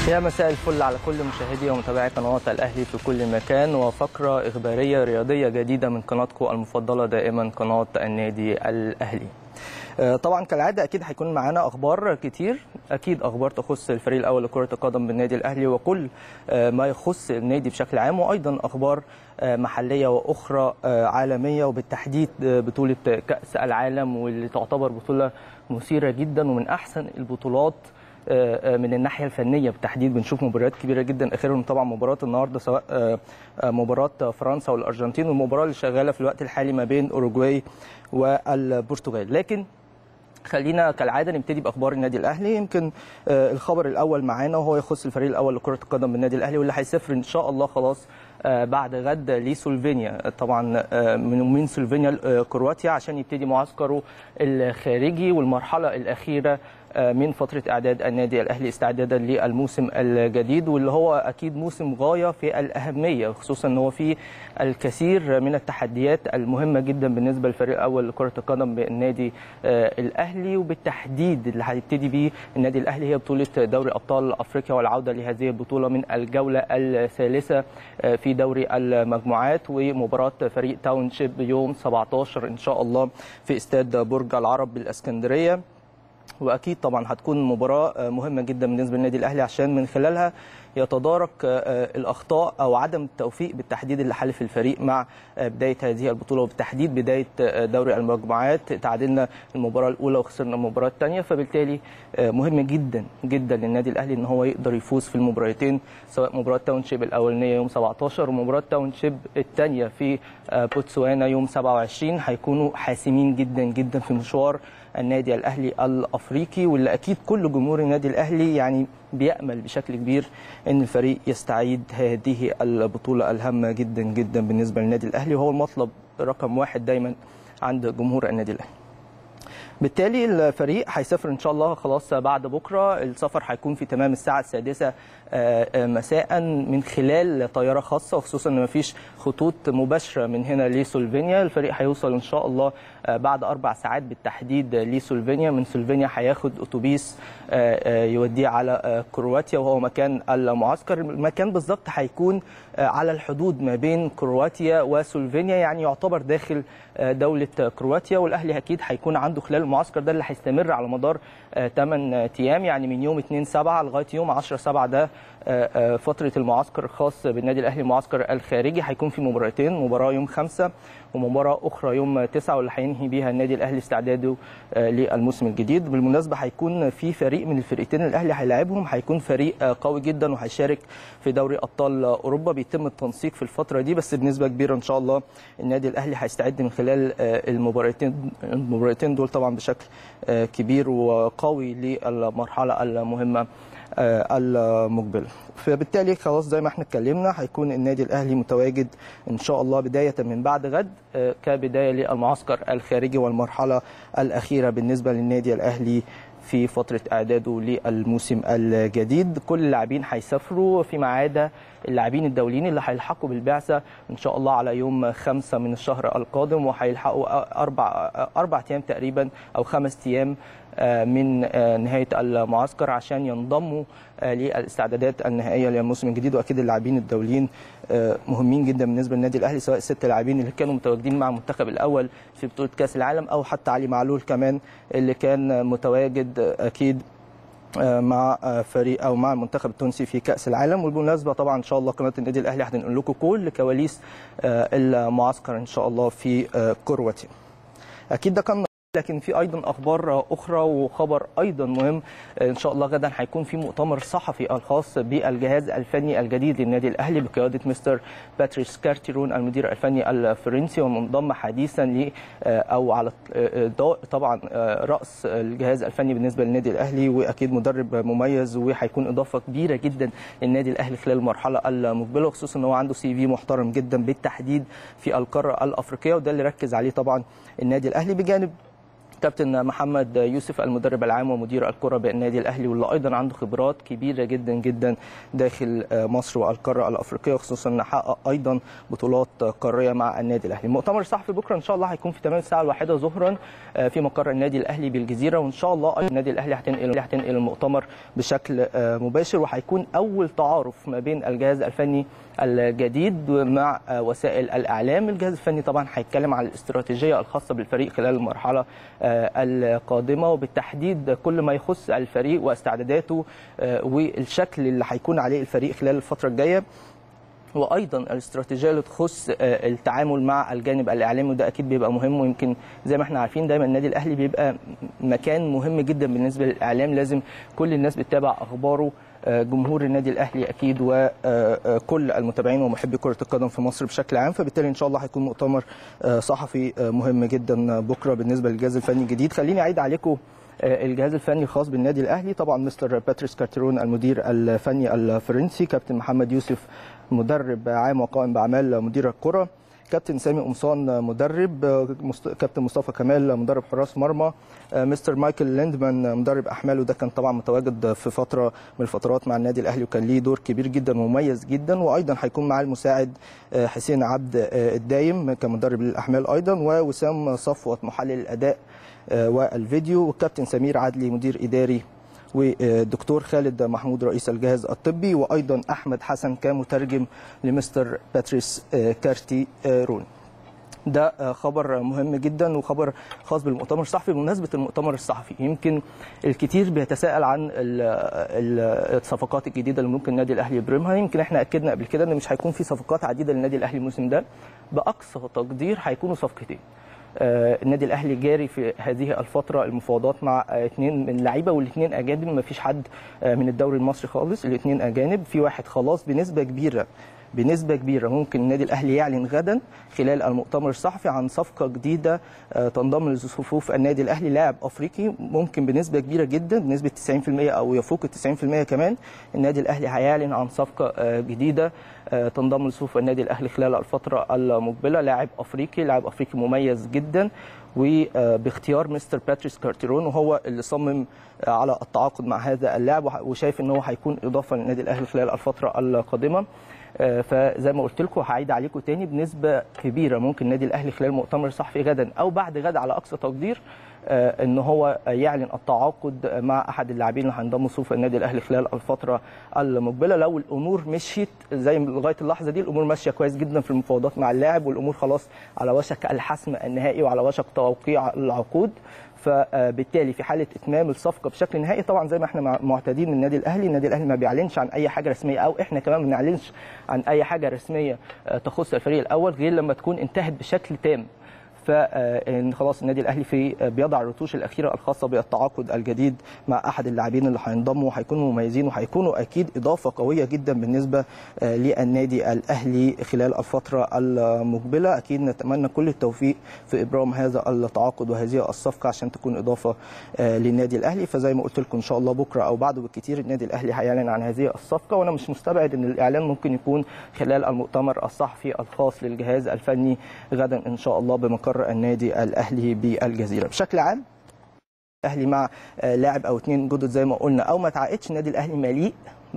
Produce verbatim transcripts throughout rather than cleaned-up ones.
يا مساء الفل على كل مشاهدي ومتابعي قناة الأهلي في كل مكان، وفقرة إخبارية رياضية جديدة من قناتكم المفضلة دائما قناة النادي الأهلي. طبعا كالعادة أكيد هيكون معانا أخبار كتير، أكيد أخبار تخص الفريق الأول لكرة القدم بالنادي الأهلي وكل ما يخص النادي بشكل عام، وأيضا أخبار محلية وأخرى عالمية، وبالتحديد بطولة كأس العالم واللي تعتبر بطولة مثيرة جدا ومن أحسن البطولات من الناحيه الفنيه بالتحديد. بنشوف مباريات كبيره جدا، اخرهم طبعا مباراه النهارده سواء مباراه فرنسا والارجنتين، والمباراه اللي شغاله في الوقت الحالي ما بين اوروجواي والبرتغال. لكن خلينا كالعاده نبتدي باخبار النادي الاهلي. يمكن الخبر الاول معانا وهو يخص الفريق الاول لكره القدم بالنادي الاهلي، واللي هيسافر ان شاء الله خلاص بعد غد لسلوفينيا، طبعا من من سلوفينيا كرواتيا، عشان يبتدي معسكره الخارجي والمرحله الاخيره من فترة إعداد النادي الأهلي استعدادا للموسم الجديد، واللي هو أكيد موسم غاية في الأهمية، خصوصا أنه في الكثير من التحديات المهمة جدا بالنسبة للفريق الأول لكرة القدم بالنادي الأهلي، وبالتحديد اللي هيبتدي به النادي الأهلي هي بطولة دوري أبطال أفريقيا، والعودة لهذه البطولة من الجولة الثالثة في دوري المجموعات، ومباراة فريق تاونشيب يوم سبعة عشر إن شاء الله في استاد برج العرب بالإسكندرية. واكيد طبعا هتكون مباراه مهمه جدا بالنسبه للنادي الاهلي، عشان من خلالها يتدارك الاخطاء او عدم التوفيق بالتحديد اللي حالف الفريق مع بدايه هذه البطوله، وبالتحديد بدايه دوري المجموعات. تعادلنا المباراه الاولى وخسرنا المباراه الثانيه، فبالتالي مهم جدا جدا للنادي الاهلي ان هو يقدر يفوز في المباراتين، سواء مباراه تاونشيب الاولانيه يوم سبعة عشر ومباراه تاونشيب الثانيه في بوتسوانا يوم سبعة وعشرين، هيكونوا حاسمين جدا جدا في مشوار النادي الاهلي الافريقي، واللي اكيد كل جمهور النادي الاهلي يعني بيأمل بشكل كبير ان الفريق يستعيد هذه البطوله الهامه جدا جدا بالنسبه للنادي الاهلي، وهو المطلب رقم واحد دايما عند جمهور النادي الاهلي. بالتالي الفريق هيسافر ان شاء الله خلاص بعد بكره. السفر هيكون في تمام الساعه السادسة مساء من خلال طياره خاصه، وخصوصا ان مفيش خطوط مباشره من هنا لسلوفينيا. الفريق هيوصل ان شاء الله بعد اربع ساعات بالتحديد لسلوفينيا. من سلوفينيا هياخد اتوبيس يوديه على كرواتيا، وهو مكان المعسكر. المكان بالظبط هيكون على الحدود ما بين كرواتيا وسلوفينيا، يعني يعتبر داخل دوله كرواتيا، والاهلي اكيد هيكون عنده خلال المعسكر ده اللي هيستمر على مدار ثمانية ايام، يعني من يوم اثنين سبعة لغايه يوم عشرة سبعة. ده فتره المعسكر الخاص بالنادي الاهلي، المعسكر الخارجي. هيكون في مباراتين، مباراه يوم خمسة ومباراه اخرى يوم تسعة، واللي هينهي بيها النادي الاهلي استعداده للموسم الجديد. بالمناسبه هيكون في فريق من الفرقتين الاهلي هيلاعبهم، هيكون فريق قوي جدا وهيشارك في دوري ابطال اوروبا. بيتم التنسيق في الفتره دي، بس بنسبه كبيره ان شاء الله النادي الاهلي هيستعد من خلال المباراتين المباراتين دول طبعا بشكل كبير وقوي للمرحله المهمه المقبله. فبالتالي خلاص زي ما احنا اتكلمنا هيكون النادي الاهلي متواجد ان شاء الله بدايه من بعد غد كبدايه للمعسكر الخارجي والمرحله الاخيره بالنسبه للنادي الاهلي في فتره اعداده للموسم الجديد. كل اللاعبين هيسافروا فيما عدا اللاعبين الدوليين اللي هيلحقوا بالبعثه ان شاء الله على يوم خمسة من الشهر القادم، وهيلحقوا اربع اربع ايام تقريبا او خمس ايام من نهايه المعسكر عشان ينضموا للاستعدادات النهائيه للموسم الجديد. واكيد اللاعبين الدوليين مهمين جدا بالنسبه للنادي الاهلي، سواء الست لاعبين اللي كانوا متواجدين مع المنتخب الاول في بطوله كاس العالم، او حتى علي معلول كمان اللي كان متواجد اكيد مع فريق او مع المنتخب التونسي في كاس العالم. وبالمناسبه طبعا ان شاء الله قناه النادي الاهلي هنقول لكم كل كواليس المعسكر ان شاء الله في كرواتيا. اكيد ده كان، لكن في ايضا اخبار اخرى، وخبر ايضا مهم ان شاء الله غدا هيكون في مؤتمر صحفي الخاص بالجهاز الفني الجديد للنادي الاهلي بقياده مستر باتريس كارتيرون المدير الفني الفرنسي، ومنضم حديثا ل او على طبعا راس الجهاز الفني بالنسبه للنادي الاهلي، واكيد مدرب مميز وهيكون اضافه كبيره جدا للنادي الاهلي خلال المرحله المقبله، خصوصا ان هو عنده سي في محترم جدا بالتحديد في القاره الافريقيه، وده اللي ركز عليه طبعا النادي الاهلي بجانب كابتن محمد يوسف المدرب العام ومدير الكرة بالنادي الأهلي، واللي أيضا عنده خبرات كبيرة جدا جدا داخل مصر والقارة الأفريقية، وخصوصا أنه حقق أيضا بطولات قارية مع النادي الأهلي. المؤتمر الصحفي بكرة إن شاء الله هيكون في تمام الساعة الواحدة ظهرا في مقر النادي الأهلي بالجزيرة، وإن شاء الله النادي الأهلي هتنقل هتنقل المؤتمر بشكل مباشر، وهيكون أول تعارف ما بين الجهاز الفني الجديد مع وسائل الإعلام. الجهاز الفني طبعا هيتكلم على الاستراتيجية الخاصة بالفريق خلال المرحلة القادمة، وبالتحديد كل ما يخص الفريق واستعداداته والشكل اللي هيكون عليه الفريق خلال الفترة الجاية، وايضا الاستراتيجيه اللي تخص التعامل مع الجانب الاعلامي، وده اكيد بيبقى مهم. ويمكن زي ما احنا عارفين دايما النادي الاهلي بيبقى مكان مهم جدا بالنسبه للاعلام، لازم كل الناس بتتابع اخباره، جمهور النادي الاهلي اكيد وكل المتابعين ومحبي كره القدم في مصر بشكل عام. فبالتالي ان شاء الله هيكون مؤتمر صحفي مهم جدا بكره بالنسبه للجهاز الفني الجديد. خليني اعيد عليكم الجهاز الفني الخاص بالنادي الاهلي. طبعا مستر باتريس كارتيرون المدير الفني الفرنسي، كابتن محمد يوسف مدرب عام وقائم باعمال مدير الكره، كابتن سامي قمصان مدرب، كابتن مصطفى كمال مدرب حراس مرمى، مستر مايكل ليندمان مدرب احمال، وده كان طبعا متواجد في فتره من الفترات مع النادي الاهلي وكان ليه دور كبير جدا ومميز جدا. وايضا هيكون معاه المساعد حسين عبد الدايم كمدرب للاحمال ايضا، ووسام صفوت محلل الاداء والفيديو، والكابتن سمير عدلي مدير اداري، والدكتور خالد محمود رئيس الجهاز الطبي، وايضا احمد حسن كمترجم لمستر باتريس كارتيرون. ده خبر مهم جدا وخبر خاص بالمؤتمر الصحفي. بمناسبه المؤتمر الصحفي، يمكن الكثير بيتساءل عن الصفقات الجديده اللي ممكن النادي الاهلي يبرمها. يمكن احنا اكدنا قبل كده ان مش هيكون في صفقات عديده للنادي الاهلي الموسم ده، باقصى تقدير هيكونوا صفقتين. النادي الاهلي جاري في هذه الفتره المفاوضات مع اثنين من لعيبه، والاثنين اجانب، ما فيش حد من الدوري المصري خالص، الاثنين اجانب. في واحد خلاص بنسبه كبيره بنسبه كبيره ممكن النادي الاهلي يعلن غدا خلال المؤتمر الصحفي عن صفقه جديده تنضم لصفوف النادي الاهلي، لاعب افريقي ممكن بنسبه كبيره جدا بنسبه تسعين بالمئة او يفوق ال تسعين بالمئة كمان. النادي الاهلي هيعلن عن صفقه جديده تنضم لصفوف النادي الاهلي خلال الفتره المقبله، لاعب افريقي لاعب افريقي مميز جدا، وباختيار مستر باتريس كارتيرون، وهو اللي صمم على التعاقد مع هذا اللاعب، وشايف ان هو هيكون اضافه للنادي الاهلي خلال الفتره القادمه. فزي ما قلت لكم هعيد عليكم تاني، بنسبه كبيره ممكن النادي الاهلي خلال مؤتمر صحفي غدا او بعد غدا على اقصى تقدير ان هو يعلن التعاقد مع احد اللاعبين اللي هينضموا صفوف النادي الاهلي خلال الفتره المقبله. لو الامور مشيت زي لغايه اللحظه دي، الامور ماشيه كويس جدا في المفاوضات مع اللاعب، والامور خلاص على وشك الحسم النهائي وعلى وشك توقيع العقود. فبالتالي في حاله اتمام الصفقه بشكل نهائي، طبعا زي ما احنا معتادين من النادي الاهلي، النادي الاهلي ما بيعلنش عن اي حاجه رسميه، او احنا كمان ما بنعلنش عن اي حاجه رسميه تخص الفريق الاول غير لما تكون انتهت بشكل تام. فان خلاص النادي الاهلي في بيضع الرتوش الاخيره الخاصه بالتعاقد الجديد مع احد اللاعبين اللي هينضموا، وهيكونوا مميزين وهيكونوا اكيد اضافه قويه جدا بالنسبه للنادي الاهلي خلال الفتره المقبله. اكيد نتمنى كل التوفيق في ابرام هذا التعاقد وهذه الصفقه عشان تكون اضافه للنادي الاهلي. فزي ما قلت لكم ان شاء الله بكره او بعده بالكثير النادي الاهلي هيعلن عن هذه الصفقه، وانا مش مستبعد ان الاعلان ممكن يكون خلال المؤتمر الصحفي الخاص للجهاز الفني غدا ان شاء الله بمقر النادي الاهلي بالجزيره. بشكل عام الاهلي مع لاعب او اثنين جدد زي ما قلنا او ما تعاقدش، النادي الاهلي مليء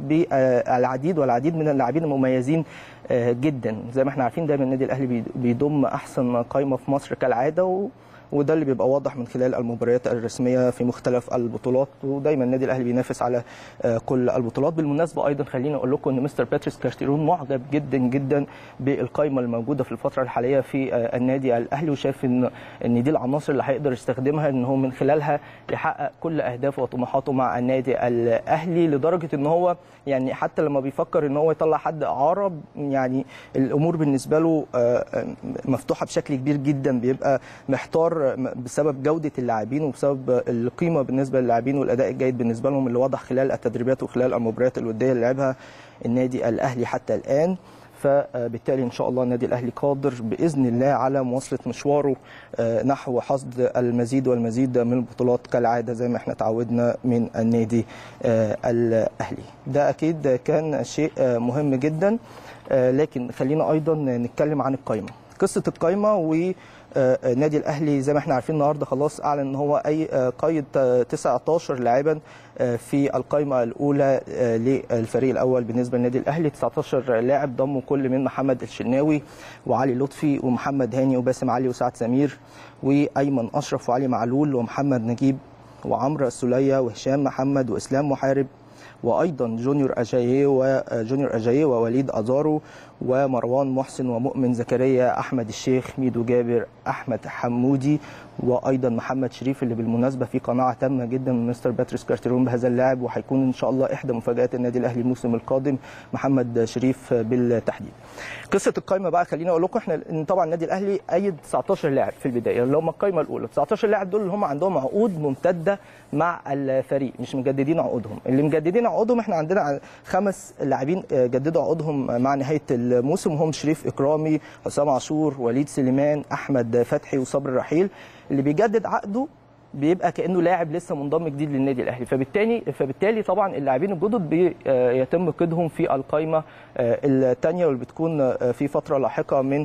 بالعديد والعديد من اللاعبين المميزين جدا. زي ما احنا عارفين دايما النادي الاهلي بيضم احسن قائمه في مصر كالعاده، و وده اللي بيبقى واضح من خلال المباريات الرسميه في مختلف البطولات، ودايما النادي الاهلي بينافس على كل البطولات. بالمناسبه ايضا خليني اقول لكم ان مستر باتريس كارتيرون معجب جدا جدا بالقائمه الموجوده في الفتره الحاليه في النادي الاهلي، وشايف ان ان دي العناصر اللي هيقدر يستخدمها ان هو من خلالها يحقق كل اهدافه وطموحاته مع النادي الاهلي، لدرجه ان هو يعني حتى لما بيفكر ان هو يطلع حد اعاره، يعني الامور بالنسبه له مفتوحه بشكل كبير جدا، بيبقى محتار بسبب جوده اللاعبين وبسبب القيمه بالنسبه للاعبين والاداء الجيد بالنسبه لهم اللي واضح خلال التدريبات وخلال المباريات الوديه اللي لعبها النادي الاهلي حتى الان. فبالتالي ان شاء الله النادي الاهلي قادر باذن الله على مواصله مشواره نحو حصد المزيد والمزيد من البطولات كالعاده زي ما احنا تعودنا من النادي الاهلي. ده اكيد كان شيء مهم جدا، لكن خلينا ايضا نتكلم عن القائمه. قصه القائمه النادي الاهلي زي ما احنا عارفين النهارده خلاص اعلن ان هو اي قيد تسعة عشر لاعبا في القائمه الاولى للفريق الاول بالنسبه للنادي الاهلي. تسعة عشر لاعب ضموا كل من محمد الشناوي وعلي لطفي ومحمد هاني وباسم علي وسعد سمير وايمن اشرف وعلي معلول ومحمد نجيب وعمرو السوليه وهشام محمد واسلام محارب وايضا جونيور اجاييه وجونيور اجاييه ووليد ازارو ومروان محسن ومؤمن زكريا، احمد الشيخ، ميدو جابر، احمد حمودي، وايضا محمد شريف اللي بالمناسبه في قناعه تامه جدا من مستر باتريس كارتيرون بهذا اللاعب، وهيكون ان شاء الله احدى مفاجات النادي الاهلي الموسم القادم محمد شريف بالتحديد. قصه القائمه بقى خليني اقول لكم احنا طبعا النادي الاهلي قيد تسعة عشر لاعب في البدايه اللي هم القائمه الاولى. تسعة عشر لاعب دول اللي هم عندهم عقود ممتده مع الفريق مش مجددين عقودهم. اللي مجددين عقودهم احنا عندنا خمس لاعبين جددوا عقودهم مع نهايه الموسم وهم شريف اكرامي، حسام عاشور، وليد سليمان، احمد فتحي وصبري رحيل. اللي بيجدد عقده بيبقى كانه لاعب لسه منضم جديد للنادي الاهلي، فبالتالي فبالتالي طبعا اللاعبين الجدد بيتم قيدهم في القائمه الثانيه واللي بتكون في فتره لاحقه من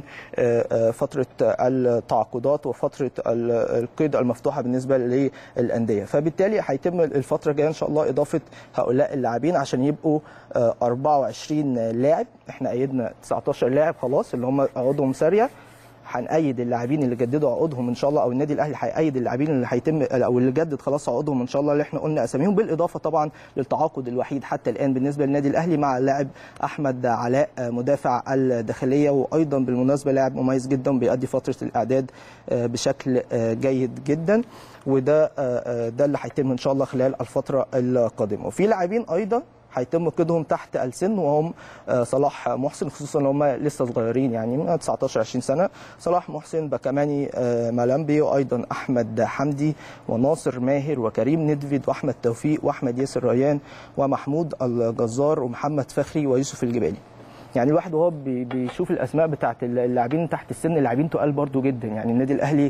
فتره التعاقدات وفتره القيد المفتوحه بالنسبه للانديه. فبالتالي هيتم الفتره الجايه ان شاء الله اضافه هؤلاء اللاعبين عشان يبقوا أربعة وعشرين لاعب. احنا قيدنا تسعة عشر لاعب خلاص اللي هم عقودهم ساريه، هنأيد اللاعبين اللي جددوا عقودهم ان شاء الله، او النادي الاهلي هيأيد اللاعبين اللي هيتم او اللي جدد خلاص عقودهم ان شاء الله اللي احنا قلنا اساميهم، بالاضافه طبعا للتعاقد الوحيد حتى الان بالنسبه للنادي الاهلي مع اللاعب احمد علاء مدافع الداخليه، وايضا بالمناسبه لاعب مميز جدا بيؤدي فتره الاعداد بشكل جيد جدا، وده ده اللي هيتم ان شاء الله خلال الفتره القادمه. وفي لاعبين ايضا هيتم قيدهم تحت السن وهم صلاح محسن، خصوصا ان هم لسه صغيرين يعني تسعة عشر عشرين سنه، صلاح محسن، بكماني ملامبي، وايضا احمد حمدي وناصر ماهر وكريم ندفيد واحمد توفيق واحمد ياسر ريان ومحمود الجزار ومحمد فخري ويوسف الجبالي. يعني الواحد وهو بيشوف الاسماء بتاعت اللاعبين تحت السن، اللاعبين تقال برضو جدا. يعني النادي الاهلي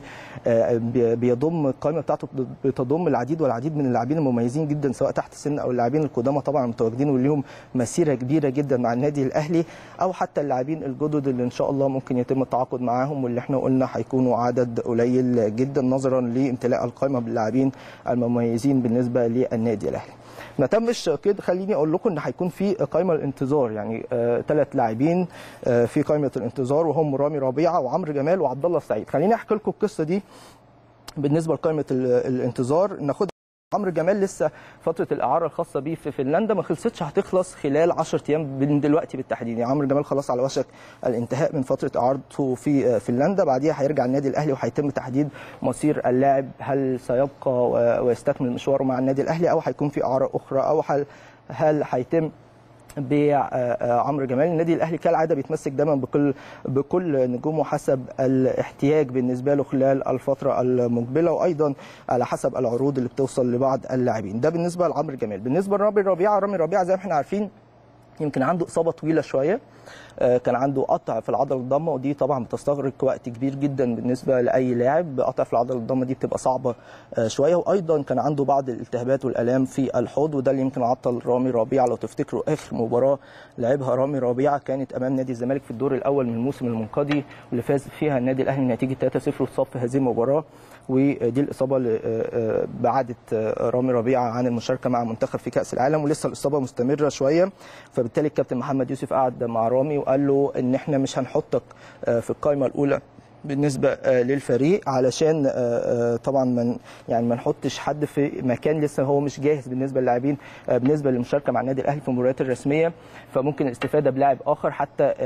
بيضم القائمه بتاعته بتضم العديد والعديد من اللاعبين المميزين جدا سواء تحت السن او اللاعبين القدامى طبعا المتواجدين وليهم مسيره كبيره جدا مع النادي الاهلي، او حتى اللاعبين الجدد اللي ان شاء الله ممكن يتم التعاقد معاهم واللي احنا قلنا هيكونوا عدد قليل جدا نظرا لامتلاء القائمه باللاعبين المميزين بالنسبه للنادي الاهلي. ما تمش كده، خليني اقول لكم ان هيكون في قائمه الانتظار، يعني ثلاث آه لاعبين آه في قائمه الانتظار وهم رامي ربيعه وعمرو جمال وعبد الله السعيد. خليني احكي لكم القصه دي بالنسبه لقائمه الانتظار. ناخد عمرو جمال لسه فتره الاعاره الخاصه بيه في فنلندا ما خلصتش، هتخلص خلال عشرة ايام من دلوقتي بالتحديد. يعني عمرو جمال خلاص على وشك الانتهاء من فتره اعارته في فنلندا، بعديها هيرجع النادي الاهلي وهيتم تحديد مصير اللاعب، هل سيبقى ويستكمل مشواره مع النادي الاهلي او هيكون في اعاره اخرى، او هل هل هيتم بيع عمرو جمال. النادي الاهلي كالعاده بيتمسك دايما بكل بكل نجومه حسب الاحتياج بالنسبه له خلال الفتره المقبله، وايضا على حسب العروض اللي بتوصل لبعض اللاعبين. ده بالنسبه لعمرو جمال. بالنسبه لرامي ربيعه، رامي ربيعه زي ما احنا عارفين يمكن عنده اصابه طويله شويه، كان عنده قطع في العضله الضامه، ودي طبعا بتستغرق وقت كبير جدا بالنسبه لاي لاعب. قطع في العضله الضامه دي بتبقى صعبه شويه، وايضا كان عنده بعض الالتهابات والالام في الحوض، وده اللي يمكن عطل رامي ربيعه. لو تفتكروا اخر مباراه لعبها رامي ربيعه كانت امام نادي الزمالك في الدور الاول من الموسم المنقضي واللي فاز فيها النادي الاهلي بنتيجه ثلاثة صفر، واتصاب في هذه المباراه، ودي الاصابه اللي بعدت رامي ربيعه عن المشاركه مع المنتخب في كاس العالم، ولسه الاصابه مستمره شويه. فبالتالي الكابتن محمد يوسف قعد مع رامي وقال له ان احنا مش هنحطك في القائمه الاولى بالنسبه للفريق علشان طبعا من يعني ما نحطش حد في مكان لسه هو مش جاهز بالنسبه للاعبين بالنسبه للمشاركه مع النادي الاهلي في المباريات الرسميه، فممكن الاستفاده بلاعب اخر حتى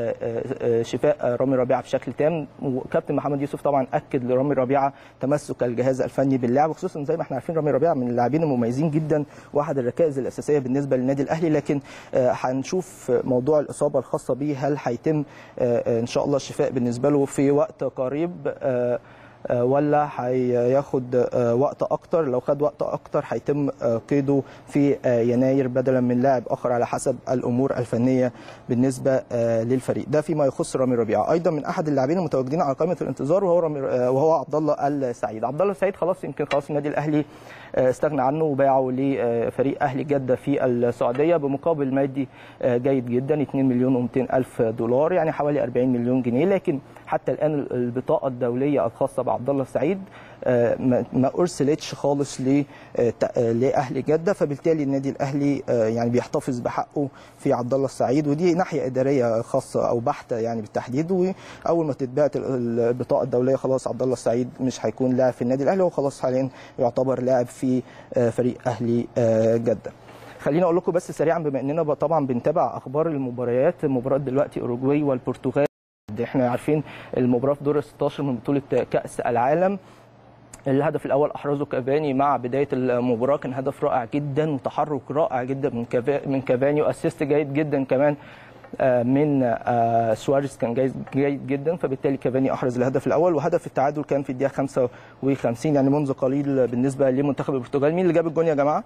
شفاء رامي ربيعه بشكل تام. وكابتن محمد يوسف طبعا اكد لرامي ربيعه تمسك الجهاز الفني باللاعب، خصوصا زي ما احنا عارفين رامي ربيعه من اللاعبين المميزين جدا واحد الركائز الاساسيه بالنسبه للنادي الاهلي، لكن هنشوف موضوع الاصابه الخاصه به هل هيتم ان شاء الله الشفاء بالنسبه له في وقت قريب ولا هياخد وقت اكتر؟ لو خد وقت اكتر هيتم قيده في يناير بدلا من لاعب اخر على حسب الامور الفنيه بالنسبه للفريق ده فيما يخص رامي ربيعه. ايضا من احد اللاعبين المتواجدين على قائمه الانتظار وهو رامي وهو عبد الله السعيد. عبد الله السعيد خلاص يمكن خلاص النادي الاهلي استغنى عنه وباعه لفريق اهلي جده في السعوديه بمقابل مادي جيد جدا اثنين مليون ومئتين الف دولار يعني حوالي أربعين مليون جنيه. لكن حتى الان البطاقه الدوليه الخاصه بعبد الله السعيد ما ارسلتش خالص لاهل جده، فبالتالي النادي الاهلي يعني بيحتفظ بحقه في عبد الله السعيد، ودي ناحيه اداريه خاصه او بحته يعني بالتحديد. واول ما تتبعت البطاقه الدوليه خلاص عبد الله السعيد مش هيكون لاعب في النادي الاهلي، وخلاص حاليا يعتبر لاعب في فريق اهلي جده. خليني اقول لكم بس سريعا بما اننا طبعا بنتابع اخبار المباريات، مباراه دلوقتي اوروجواي والبرتغال، احنا عارفين المباراه في دور ستاشر من بطوله كاس العالم. الهدف الاول احرزه كافاني مع بدايه المباراه، كان هدف رائع جدا وتحرك رائع جدا من من كافاني واسيست جيد جدا كمان من سواريز كان جيد جيد جدا، فبالتالي كافاني احرز الهدف الاول. وهدف التعادل كان في الدقيقه خمسة وخمسين يعني منذ قليل بالنسبه لمنتخب البرتغال. مين اللي جاب الجون يا جماعه؟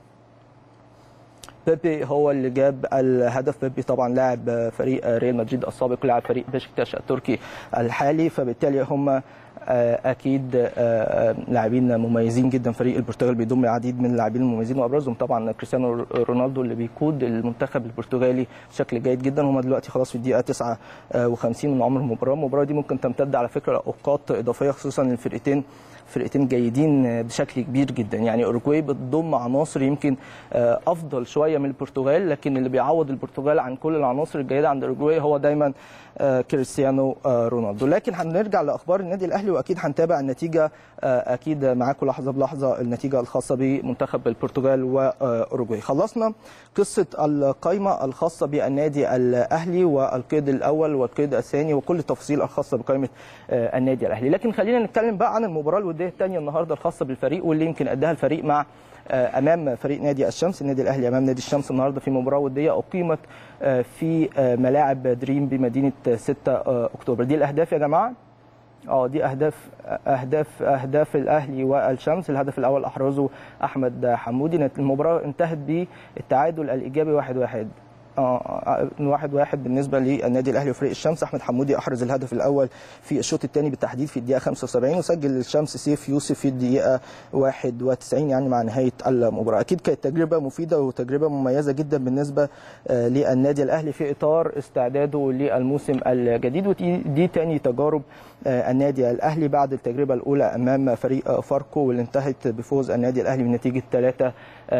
بيبي هو اللي جاب الهدف. بيبي طبعا لاعب فريق ريال مدريد السابق، لاعب فريق بشكتاش التركي الحالي، فبالتالي هم اكيد لاعبين مميزين جدا. فريق البرتغال بيضم العديد من اللاعبين المميزين وابرزهم طبعا كريستيانو رونالدو اللي بيقود المنتخب البرتغالي بشكل جيد جدا. هم دلوقتي خلاص في الدقيقه تسعة وخمسين من عمر المباراه. المباراه دي ممكن تمتد على فكره لاوقات اضافيه، خصوصا الفرقتين فرقتين جيدين بشكل كبير جدا. يعني اوروجواي بتضم عناصر يمكن افضل شويه من البرتغال، لكن اللي بيعوض البرتغال عن كل العناصر الجيده عند اوروجواي هو دايما كريستيانو رونالدو. لكن هنرجع لاخبار النادي الاهلي واكيد هنتابع النتيجه اكيد معاكم لحظه بلحظه، النتيجه الخاصه بمنتخب البرتغال واوروجواي. خلصنا قصه القائمه الخاصه بالنادي الاهلي والقيد الاول والقيد الثاني وكل التفاصيل الخاصه بقائمه النادي الاهلي، لكن خلينا نتكلم بقى عن المباراه الوديه الثانيه النهارده الخاصه بالفريق واللي يمكن اداها الفريق مع امام فريق نادي الشمس. النادي الاهلي امام نادي الشمس النهارده في مباراه وديه اقيمت في ملاعب دريم بمدينه ستة اكتوبر. دي الاهداف يا جماعه، اه دي اهداف اهداف اهداف الاهلي والشمس. الهدف الاول احرزه احمد حمودي. المباراه انتهت بالتعادل الايجابي واحد واحد اه واحد واحد بالنسبه للنادي الاهلي وفريق الشمس. احمد حمودي احرز الهدف الاول في الشوط الثاني بالتحديد في الدقيقه خمسة وسبعين، وسجل الشمس سيف يوسف في الدقيقه واحد وتسعين يعني مع نهايه المباراه. اكيد كانت تجربه مفيده وتجربه مميزه جدا بالنسبه للنادي الاهلي في اطار استعداده للموسم الجديد، ودي دي ثاني تجارب النادي الاهلي بعد التجربه الاولى امام فريق فاركو واللي انتهت بفوز النادي الاهلي بنتيجه ثلاثة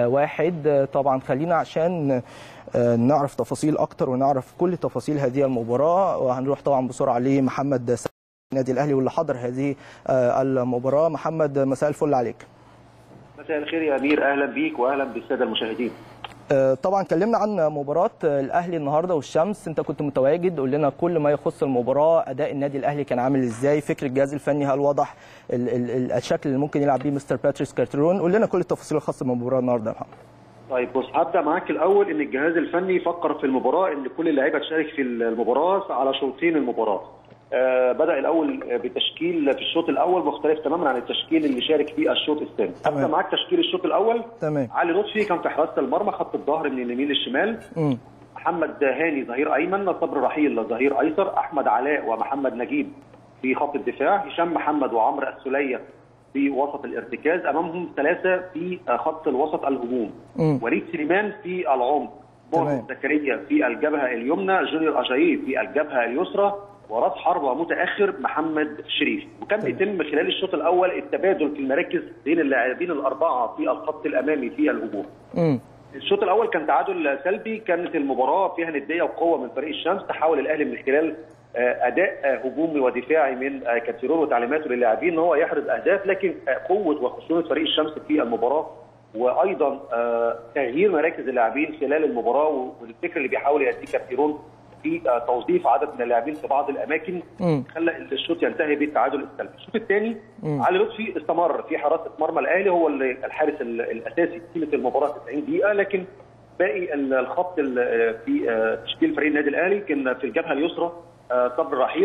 واحد. طبعا خلينا عشان نعرف تفاصيل اكتر ونعرف كل تفاصيل هذه المباراه، وهنروح طبعا بسرعه لمحمد سعد النادي الاهلي واللي حضر هذه المباراه. محمد مساء الفل عليك. مساء الخير يا امير، اهلا بيك واهلا بالساده المشاهدين. طبعا كلمنا عن مباراه الاهلي النهارده والشمس، انت كنت متواجد، قول لنا كل ما يخص المباراه، اداء النادي الاهلي كان عامل ازاي، فكر الجهاز الفني هل وضح ال ال الشكل اللي ممكن يلعب بيه مستر باتريس كارترون، قول لنا كل التفاصيل الخاصه بالمباراه النهارده يا محمد. طيب بص، هبدا معاك الاول ان الجهاز الفني فكر في المباراه ان كل اللعيبه تشارك في المباراه على شوطين المباراه. آه بدا الاول بتشكيل في الشوط الاول مختلف تماما عن التشكيل اللي شارك فيه الشوط الثاني. هبدا معاك تشكيل الشوط الاول. تمام. علي لطفي كان في حراسه المرمى، خط الظهر من اليمين للشمال. امم محمد هاني ظهير ايمن، صبري رحيل ظهير ايسر، احمد علاء ومحمد نجيب في خط الدفاع، هشام محمد وعمرو السوليه في وسط الارتكاز، امامهم ثلاثه في خط الوسط الهجوم. مم. وليد سليمان في العمق، مؤمن زكريا في الجبهه اليمنى، جونيور اجاييه في الجبهه اليسرى، وراس حربه متاخر محمد شريف. وكان بيتم خلال الشوط الاول التبادل في المراكز بين اللاعبين الاربعه في الخط الامامي في الهجوم. امم الشوط الاول كان تعادل سلبي، كانت المباراه فيها نديه وقوه من فريق الشمس، تحاول الاهلي من خلال اداء هجومي ودفاعي من كارتيرون وتعليماته للاعبين ان هو يحرز اهداف، لكن قوه وخشونه فريق الشمس في المباراه وايضا تغيير مراكز اللاعبين خلال المباراه والفكر اللي بيحاول يأديه كارتيرون في توظيف عدد من اللاعبين في بعض الاماكن م. خلى الشوط ينتهي بالتعادل السلبي. الشوط الثاني علي لطفي استمر في حراسه مرمى الاهلي، هو الحارس الاساسي في المباراه تسعين دقيقه، لكن باقي الخط في تشكيل فريق النادي الاهلي كان في الجبهه اليسرى صبري رحيل،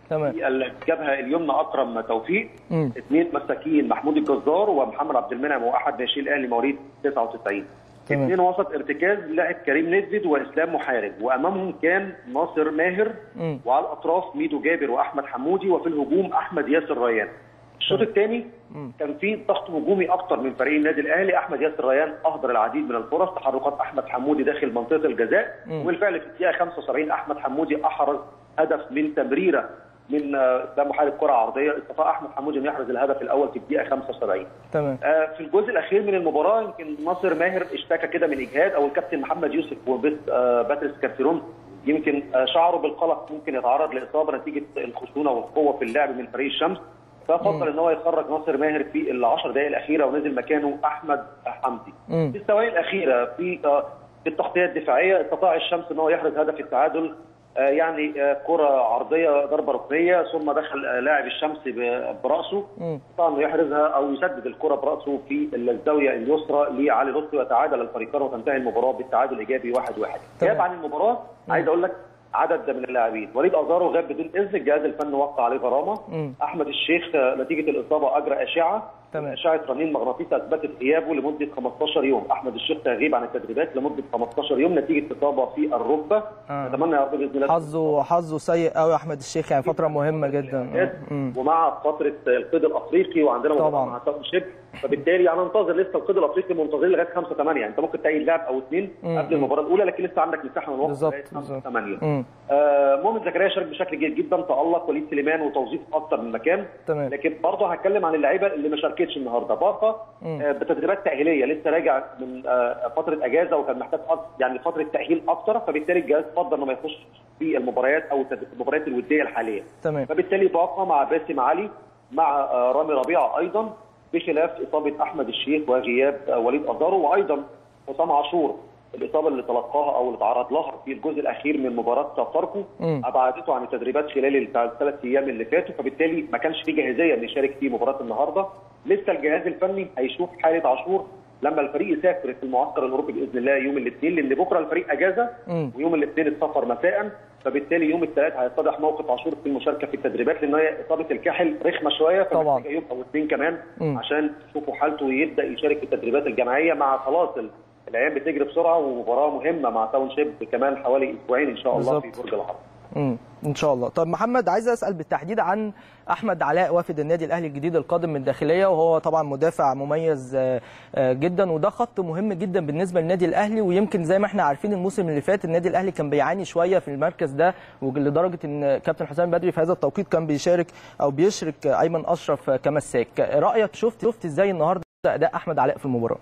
تمام. في الجبهه اليمنى اكرم توفيق، اثنين مساكين محمود الجزار ومحمد عبد المنعم واحد ناشئين الاهلي مواليد تسعة وتسعين. اثنين وسط ارتكاز لاعب كريم نزد واسلام محارب، وامامهم كان ناصر ماهر، مم. وعلى الاطراف ميدو جابر واحمد حمودي، وفي الهجوم احمد ياسر ريان. الشوط الثاني كان فيه ضغط هجومي اكتر من فريق النادي الاهلي. احمد ياسر ريان اهدر العديد من الفرص، تحركات احمد حمودي داخل منطقه الجزاء، وبالفعل في الدقيقه خمسة وسبعين احمد حمودي احرز هدف من تمريره من اسلام محارب، كره عرضيه، استطاع احمد حمودي انه يحرز الهدف الاول في الدقيقه خمسة وسبعين. تمام. آه في الجزء الاخير من المباراه يمكن ناصر ماهر اشتكى كده من اجهاد، او الكابتن محمد يوسف وباتريس آه كارتيرون يمكن آه شعروا بالقلق ممكن يتعرض لاصابه نتيجه الخشونه والقوه في اللعب من فريق الشمس، ففضل ان هو يخرج ناصر ماهر في العشر دقائق الاخيره ونزل مكانه احمد حمدي. مم. في الثواني الاخيره في آه في التغطيه الدفاعيه استطاع الشمس ان هو يحرز هدف التعادل، آه يعني آه كره عرضيه ضربه ركنيه، ثم دخل آه لاعب الشمس براسه، استطاع انه يحرزها او يسدد الكره براسه في الزاويه اليسرى لعلي لطفي، وتعادل الفريقان وتنتهي المباراه بالتعادل الايجابي واحد واحد. غاب عن المباراه عايز اقول لك عدد من اللاعبين. وليد ازارو غاب بدون اذن، الجهاز الفني وقع عليه غرامه. مم. احمد الشيخ نتيجه الاصابه اجرى اشعه، تمام. اشعه رنين مغناطيسي اثبتت غيابه لمده خمستاشر يوم. احمد الشيخ تغيب عن التدريبات لمده خمستاشر يوم نتيجه اصابه في الركبه. آه. نتمنى يا رب باذن الله. حظه حظه سيء قوي احمد الشيخ، يعني فتره مهمه جدا. ومع فتره القيد الافريقي وعندنا مباراه مع ساوث شيب، فبالتالي انا انتظر لسه القيد الافريقي منتظرين لغايه خمسة ثمانية، يعني انت ممكن تأيد لاعب او اثنين قبل المباراه الاولى، لكن لسه عندك مساحه من الوقت لغايه خمسة ثمانية. آه مؤمن زكريا شارك بشكل جيد جدا، تألق. وليد سليمان وتوظيف اكثر من مكان، تمام. لكن برضه هتكلم عن اللعيبه اللي ما شاركتش النهارده. باقه آه بتدريبات تاهيليه، لسه راجع من آه فتره اجازه وكان محتاج يعني فتره تاهيل اكثر، فبالتالي الجهاز فضل انه ما يخش في المباريات او المباريات الوديه الحاليه، تمام. فبالتالي باقه مع باسم علي مع آه رامي ربيعه ايضا، بخلاف اصابه احمد الشيخ وغياب آه وليد ازارو، وايضا حسام عاشور الاصابه اللي تلقاها او اللي تعرض لها في الجزء الاخير من مباراه فاركو ابعدته عن التدريبات خلال الثلاث ايام اللي فاتوا، فبالتالي ما كانش في جاهزيه انه يشارك في مباراه النهارده. لسه الجهاز الفني هيشوف حاله عاشور لما الفريق يسافر في المعسكر الاوروبي باذن الله يوم الاثنين، لان بكره الفريق اجازه مم. ويوم الاثنين السفر مساء، فبالتالي يوم الثلاث هيتضح موقف عاشور في المشاركه في التدريبات، لان هي اصابه الكاحل رخمه شويه، فمحتاج يوم او اثنين كمان مم. عشان يشوفوا حالته ويبدا يشارك في التدريبات الجماعيه مع خلاص الايام بتجري بسرعه، ومباراه مهمه مع تاون شيب كمان حوالي اسبوعين ان شاء الله بالزبط. في برج العرب. امم ان شاء الله. طب محمد، عايز اسال بالتحديد عن احمد علاء وافد النادي الاهلي الجديد القادم من الداخليه، وهو طبعا مدافع مميز جدا، وده خط مهم جدا بالنسبه للنادي الاهلي، ويمكن زي ما احنا عارفين الموسم اللي فات النادي الاهلي كان بيعاني شويه في المركز ده، ولدرجه ان كابتن حسام بدري في هذا التوقيت كان بيشارك او بيشرك ايمن اشرف كمساك. رايك شفت شفت ازاي النهارده اداء احمد علاء في المباراه؟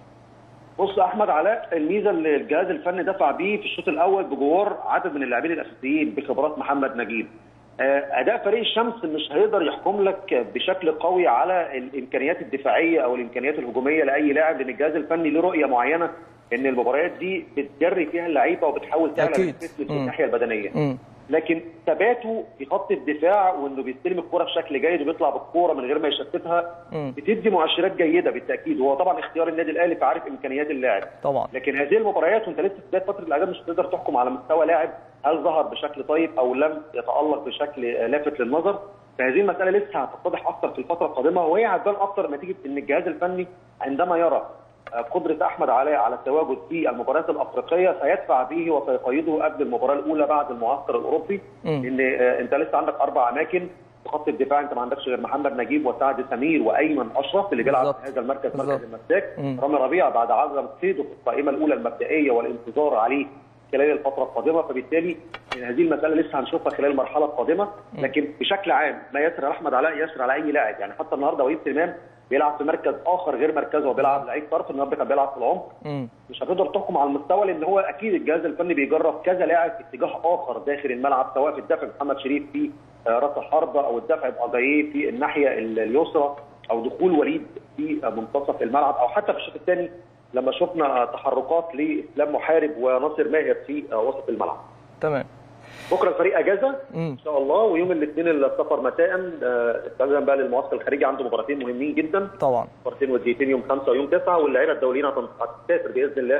بص، احمد علاء الميزه اللي الجهاز الفني دفع بيه في الشوط الاول بجوار عدد من اللاعبين الاساسيين بخبرات محمد نجيب. اداء فريق الشمس مش هيقدر يحكم لك بشكل قوي على الامكانيات الدفاعيه او الامكانيات الهجوميه لاي لاعب، لان الجهاز الفني له رؤيه معينه ان المباريات دي بتجري فيها اللعيبه وبتحاول تعمل في الناحيه البدنيه. م. لكن ثباته في خط الدفاع وانه بيستلم الكره بشكل جيد وبيطلع بالكوره من غير ما يشتتها بتدي مؤشرات جيده بالتاكيد، وهو طبعا اختيار النادي الاهلي فعارف امكانيات اللاعب طبعا. لكن هذه المباريات وانت لسه في بدايه فتره الاعداد مش هتقدر تحكم على مستوى لاعب هل ظهر بشكل طيب او لم يتالق بشكل لافت للنظر، فهذه المساله لسه هتتضح اكثر في الفتره القادمه، وهي هتبان اكثر نتيجه ان الجهاز الفني عندما يرى قدرة أحمد علاء على التواجد في المباريات الأفريقية سيدفع به وسيقيده قبل المباراة الأولى بعد المعسكر الأوروبي، لأن أنت لسه عندك أربع أماكن في خط الدفاع، أنت ما عندكش غير محمد نجيب وسعد سمير وأيمن أشرف اللي بيلعب في هذا المركز مركز المساك، رامي ربيعة بعد عزم صيده في القائمة الأولى المبدئية والانتظار عليه خلال الفترة القادمة، فبالتالي هذه المسألة لسه هنشوفها خلال المرحلة القادمة، لكن بشكل عام ما يسر أحمد علاء يسر على أي لاعب، يعني حتى النهارده وليد سليمان بيلعب في مركز اخر غير مركزه وبيلعب لعيب طرف، النهارده كان بيلعب في العمق، مش هتقدر تحكم على المستوى لان هو اكيد الجهاز الفني بيجرب كذا لاعب في اتجاه اخر داخل الملعب، سواء في الدفع محمد شريف في راس الحربه او الدفع باجاييه في الناحيه اليسرى او دخول وليد في منتصف الملعب، او حتى في الشوط الثاني لما شفنا تحركات لاسلام محارب وناصر ماهر في وسط الملعب. تمام. بكره الفريق اجازه ان شاء الله، ويوم الاثنين السفر مساء استعدادا بقى للمعسكر الخارجي، عنده مباراتين مهمين جدا طبعا، مباراتين وديتين يوم خمسة ويوم تسعة، واللاعيبه الدوليين هتسافر باذن الله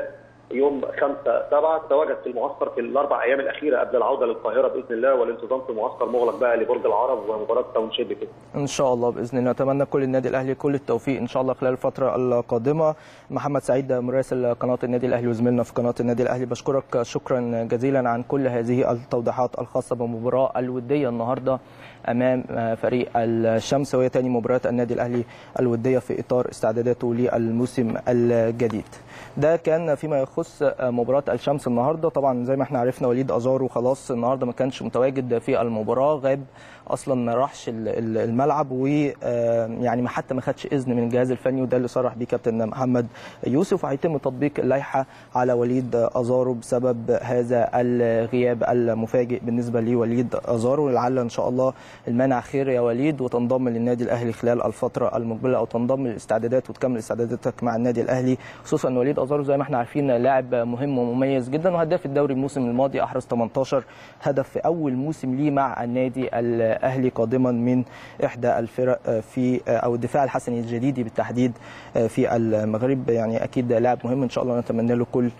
يوم خمسة سبعة تواجد في المعسكر في الاربع ايام الاخيره قبل العوده للقاهره باذن الله، والانتظام في معسكر مغلق بقى لبرج العرب ومباراه تاون شيب كده. ان شاء الله باذن الله، نتمنى كل النادي الاهلي كل التوفيق ان شاء الله خلال الفتره القادمه. محمد سعيد مراسل قناه النادي الاهلي وزميلنا في قناه النادي الاهلي، بشكرك شكرا جزيلا عن كل هذه التوضيحات الخاصه بالمباراه الوديه النهارده امام فريق الشمس، وهي ثاني مباراه النادي الاهلي الوديه في اطار استعداداته للموسم الجديد. ده كان فيما يخص مباراه الشمس النهارده. طبعا زي ما احنا عرفنا وليد ازارو خلاص النهارده ما كانش متواجد في المباراه، غاب اصلا ما راحش الملعب، ويعني ما حتى ما خدش اذن من الجهاز الفني، وده اللي صرح بيه كابتن محمد يوسف، وهيتم تطبيق اللائحه على وليد ازارو بسبب هذا الغياب المفاجئ بالنسبه لوليد ازارو. لعل ان شاء الله المانع خير يا وليد، وتنضم للنادي الاهلي خلال الفتره المقبله، او تنضم للاستعدادات وتكمل استعداداتك مع النادي الاهلي، خصوصا ان وليد ازارو زي ما احنا عارفين لاعب مهم ومميز جدا، وهداف الدوري الموسم الماضي، احرز ثمانية عشر هدف في اول موسم ليه مع النادي الاهلي قادما من احدى الفرق في او الدفاع الحسني الجديدي بالتحديد في المغرب. يعني اكيد لاعب مهم، ان شاء الله نتمنى له كل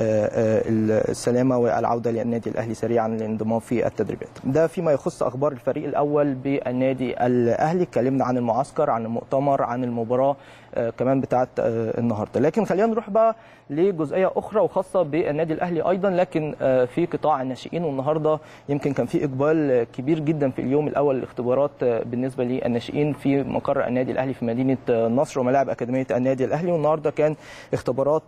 السلامه والعوده للنادي الاهلي سريعا للانضمام في التدريبات. ده فيما يخص اخبار الفريق الاول بالنادي الاهلي. اتكلمنا عن المعسكر، عن المؤتمر، عن المباراه كمان بتاعت النهارده، لكن خلينا نروح بقى لجزئيه اخرى وخاصه بالنادي الاهلي ايضا، لكن في قطاع الناشئين. والنهارده يمكن كان في اقبال كبير جدا في اليوم الاول للاختبارات بالنسبه للناشئين في مقر النادي الاهلي في مدينه نصر وملاعب اكاديميه النادي الاهلي. والنهارده كان اختبارات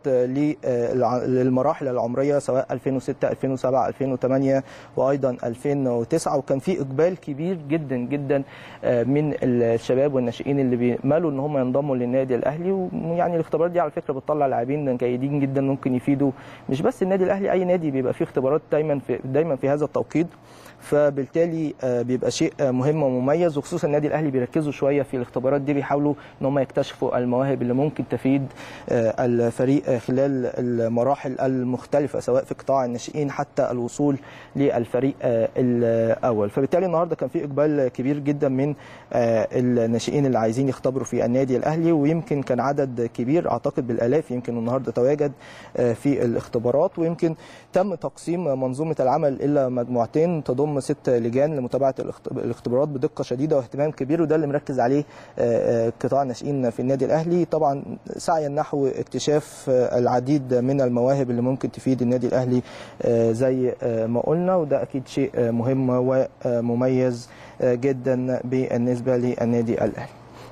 للمراحل العمريه سواء ألفين وستة ألفين وسبعة ألفين وثمانية وايضا ألفين وتسعة، وكان في اقبال كبير جدا جدا من الشباب والناشئين اللي بيملوا ان هم ينضموا للنادي الاهلي. ويعني الاختبارات دي على فكره بتطلع لاعبين جيدين جدا ممكن يفيدوا مش بس النادي الاهلي، اي نادي بيبقى فيه اختبارات دايما في دايما في هذا التوقيت، فبالتالي بيبقى شيء مهم ومميز. وخصوصا النادي الاهلي بيركزوا شويه في الاختبارات دي، بيحاولوا ان هم يكتشفوا المواهب اللي ممكن تفيد الفريق خلال المراحل المختلفه سواء في قطاع الناشئين حتى الوصول للفريق الاول. فبالتالي النهارده كان في اقبال كبير جدا من الناشئين اللي عايزين يختبروا في النادي الاهلي، ويمكن كان عدد كبير اعتقد بالالاف يمكن النهارده تواجد في الاختبارات. ويمكن تم تقسيم منظومه العمل الى مجموعتين تضم ست لجان لمتابعه الاختبارات بدقه شديده واهتمام كبير، وده اللي مركز عليه قطاع الناشئين في النادي الاهلي، طبعا سعيا نحو اكتشاف العديد من المواهب اللي ممكن تفيد النادي الاهلي زي ما قلنا، وده اكيد شيء مهم ومميز جدا بالنسبه للنادي الاهلي.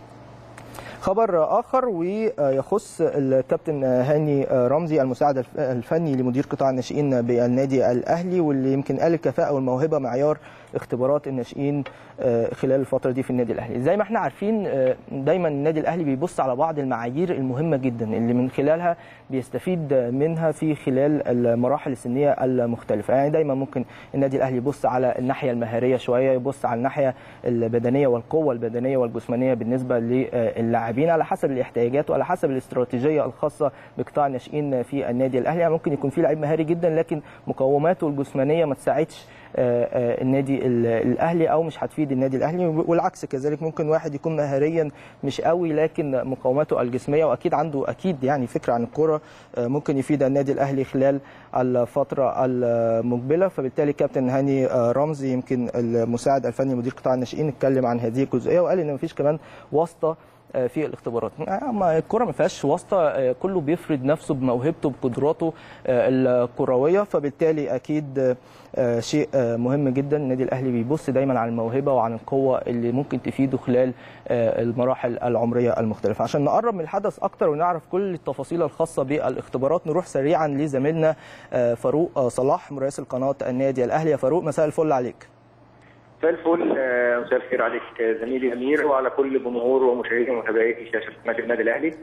خبر اخر ويخص الكابتن هاني رمزي المساعد الفني لمدير قطاع الناشئين بالنادي الاهلي، واللي يمكن قال الكفاءه والموهبه معيار اختبارات الناشئين خلال الفتره دي في النادي الاهلي. زي ما احنا عارفين دايما النادي الاهلي بيبص على بعض المعايير المهمه جدا اللي من خلالها بيستفيد منها في خلال المراحل السنيه المختلفه. يعني دايما ممكن النادي الاهلي يبص على الناحيه المهاريه شويه، يبص على الناحيه البدنيه والقوه البدنيه والجسمانيه بالنسبه للاعبين على حسب الاحتياجات وعلى حسب الاستراتيجيه الخاصه بقطاع الناشئين في النادي الاهلي. يعني ممكن يكون في لعيب مهاري جدا لكن مقوماته الجسمانيه ما تساعدش النادي الاهلي او مش هتفيد النادي الاهلي، والعكس كذلك ممكن واحد يكون مهاريا مش قوي لكن مقوماته الجسميه واكيد عنده اكيد يعني فكره عن الكوره ممكن يفيد النادي الاهلي خلال الفتره المقبله. فبالتالي كابتن هاني رمزي يمكن المساعد الفني مدير قطاع الناشئين اتكلم عن هذه الجزئيه وقال ان مفيش كمان واسطه في الاختبارات. اما الكره ما فيهاش واسطه، كله بيفرض نفسه بموهبته بقدراته الكرويه، فبالتالي اكيد شيء مهم جدا. النادي الاهلي بيبص دايما على الموهبه وعن القوه اللي ممكن تفيده خلال المراحل العمريه المختلفه. عشان نقرب من الحدث اكتر ونعرف كل التفاصيل الخاصه بالاختبارات نروح سريعا لزميلنا فاروق صلاح مراسل قناه النادي الاهلي. يا فاروق مساء الفل عليك. مساء الفل، مساء الخير عليك زميلي امير وعلى كل جمهور ومشاهدي ومتابعي شاشه قناه النادي الاهلي.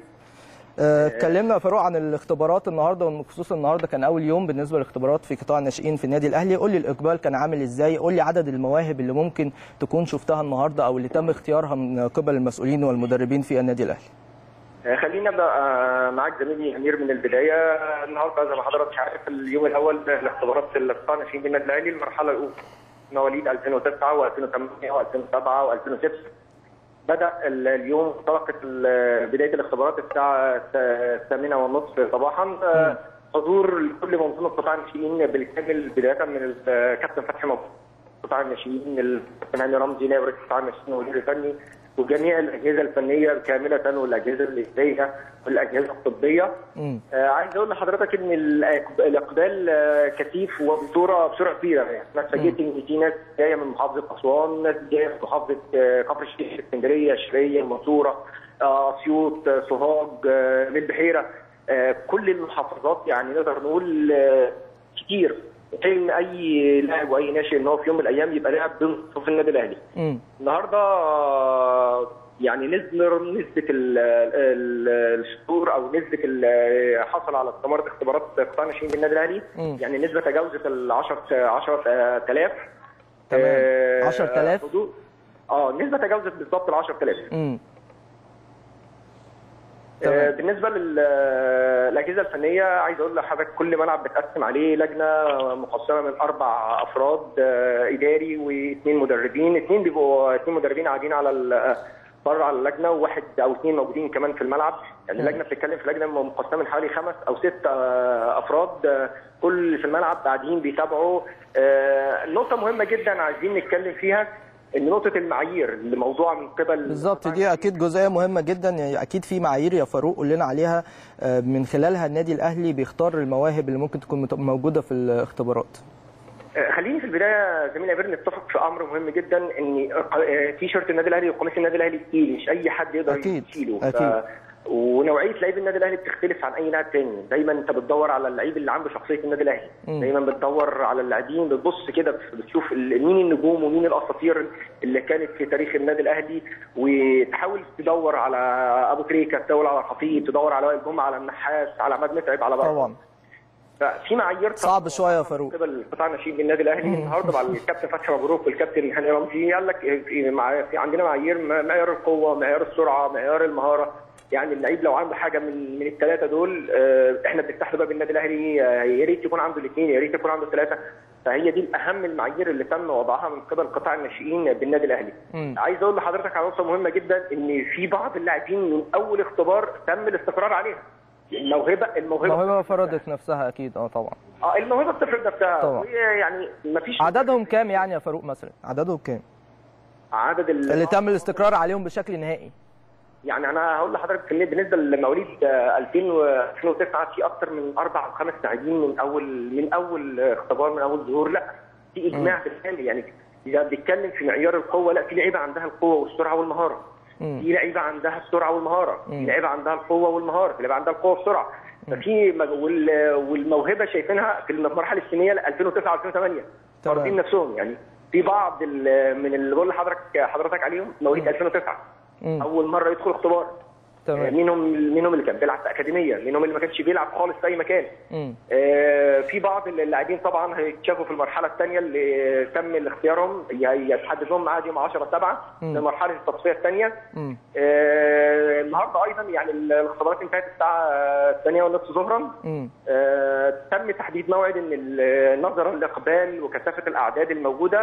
اتكلمنا يا فاروق عن الاختبارات النهارده، وخصوصا النهارده كان اول يوم بالنسبه للاختبارات في قطاع الناشئين في النادي الاهلي. قول لي الاقبال كان عامل ازاي؟ قول لي عدد المواهب اللي ممكن تكون شفتها النهارده او اللي تم اختيارها من قبل المسؤولين والمدربين في النادي الاهلي. خلينا ابدا معاك زميلي امير من البدايه. النهارده زي ما حضرتك عارف اليوم الاول لاختبارات قطاع الناشئين بالنادي الاهلي المرحله الاولى مواليد ألفين وتسعة وألفين وثمانية وألفين وسبعة وألفين وستة. بدأ اليوم طلقت بداية الاختبارات الساعة الثامنة والنصف صباحا. حضور لكل منظومه قطاع الناشئين بالكامل، بدايه من الكابتن فتحي مبروك قطاع الناشئين، الكابتن هاني رمزي نائب رئيس قطاع الناشئين والمدير الفني، وجميع الاجهزه الفنيه كامله والاجهزه الاداريه والاجهزه الطبيه. آه عايز اقول لحضرتك ان الاقبال آه كثيف وبصوره بسرعه كبيره. يعني انا اتفاجئت ان في ناس جايه من محافظه اسوان، ناس جايه من محافظه آه كفر الشيخ، اسكندريه، الشرقيه، المنصوره، اسيوط، آه سوهاج، آه البحيره، آه كل المحافظات. يعني نقدر نقول آه كتير. حلم اي لاعب واي ناشئ ان هو في يوم من الايام يبقى لاعب ضمن صفوف النادي الاهلي. النهارده يعني نسبه نسبه الشهور او نسبه اللي حصل على استماره اختبارات قطاع الناشئين بالنادي الاهلي، يعني نسبه تجاوزت ال عشرة آلاف. تمام. عشرة آلاف اه نسبه تجاوزت بالظبط ال عشرة آلاف. تمام. بالنسبه للاجهزه الفنيه، عايز اقول لحضرتك كل ملعب بتقسم عليه لجنه مقسمه من اربع افراد اداري واثنين مدربين، اثنين بيبقوا اثنين مدربين قاعدين على بره على اللجنه، وواحد او اثنين موجودين كمان في الملعب. يعني اللجنه بتتكلم في لجنه مقسمه من حوالي خمس او ست افراد كل في الملعب قاعدين بيتابعوا. نقطه مهمه جدا عايزين نتكلم فيها، ان نقطه المعايير اللي موضوعه من قبل بالظبط، دي اكيد جزئيه مهمه جدا. يعني اكيد في معايير يا فاروق قول لنا عليها من خلالها النادي الاهلي بيختار المواهب اللي ممكن تكون موجوده في الاختبارات. خليني في البدايه زميلي عبير نتفق في امر مهم جدا، ان تي شيرت النادي الاهلي وقميص النادي الاهلي تقيل، مش اي حد يقدر أكيد. يشيله. أكيد. ف... ونوعيه لعيب النادي الاهلي بتختلف عن اي لاعب تاني. دايما انت بتدور على اللعيب اللي عنده شخصيه النادي الاهلي، دايما بتدور على اللاعبين، بتبص كده بتشوف مين النجوم ومين الاساطير اللي كانت في تاريخ النادي الاهلي، وتحاول تدور على ابو تريكه، تدور على خطيب، تدور على وائل جمعه، على النحاس، على عماد متعب، على بقى. طبعا ففي معايير صعب شويه يا فاروق قبل قطاع الناشئين بالنادي الاهلي. النهارده مع الكابتن فتحي مبروك والكابتن هاني رمزي قال لك في, في عندنا معايير، معيار القوه، معيار السرعه، معيار المهاره. يعني اللعيب لو عنده حاجه من من الثلاثه دول احنا بنفتح له باب النادي الاهلي، يا ريت يكون عنده الاثنين، يا ريت يكون عنده الثلاثه. فهي دي اهم المعايير اللي تم وضعها من قبل قطاع الناشئين بالنادي الاهلي. م. عايز اقول لحضرتك على نقطه مهمه جدا، ان في بعض اللاعبين من اول اختبار تم الاستقرار عليها. الموهبه الموهبه الموهبه فرضت نفسها اكيد. اه طبعا اه الموهبه بتفرض نفسها طبعا. يعني مفيش. عددهم كام يعني يا فاروق مثلا؟ عددهم كام؟ عدد اللي تم الاستقرار عليهم بشكل نهائي. يعني انا هقول لحضرتك بالنسبه لمواليد ألفين وتسعة في اكثر من اربع او خمس لاعبين من اول من اول اختبار، من اول ظهور. لا في اجماع بالكامل. يعني اذا بنتكلم في معيار القوه، لا في لعيبه عندها القوه والسرعه والمهاره، في لعيبه عندها السرعه والمهاره، في لعيبه عندها القوه والمهاره، في لعيبه عندها القوه والسرعه. ففي والموهبه شايفينها في المرحله السنيه ألفين وتسعة ألفين وثمانية فارضين نفسهم. يعني في بعض من اللي بقول لحضرتك حضرتك عليهم مواليد ألفين وتسعة مم. اول مره يدخل اختبار. تمام. منهم منهم اللي كان بيلعب في اكاديميه، منهم اللي ما كانش بيلعب خالص في اي مكان. آه في بعض اللاعبين طبعا هيتشافوا في المرحله الثانيه اللي تم اختيارهم، يتحدد لهم ميعاد يوم عشرة سبعة لمرحله التصفيه الثانيه. آه النهارده ايضا يعني الاختبارات انتهت الساعه الثانيه والنصف ظهرا. آه تم تحديد موعد، ان نظرا لاقبال وكثافه الاعداد الموجوده،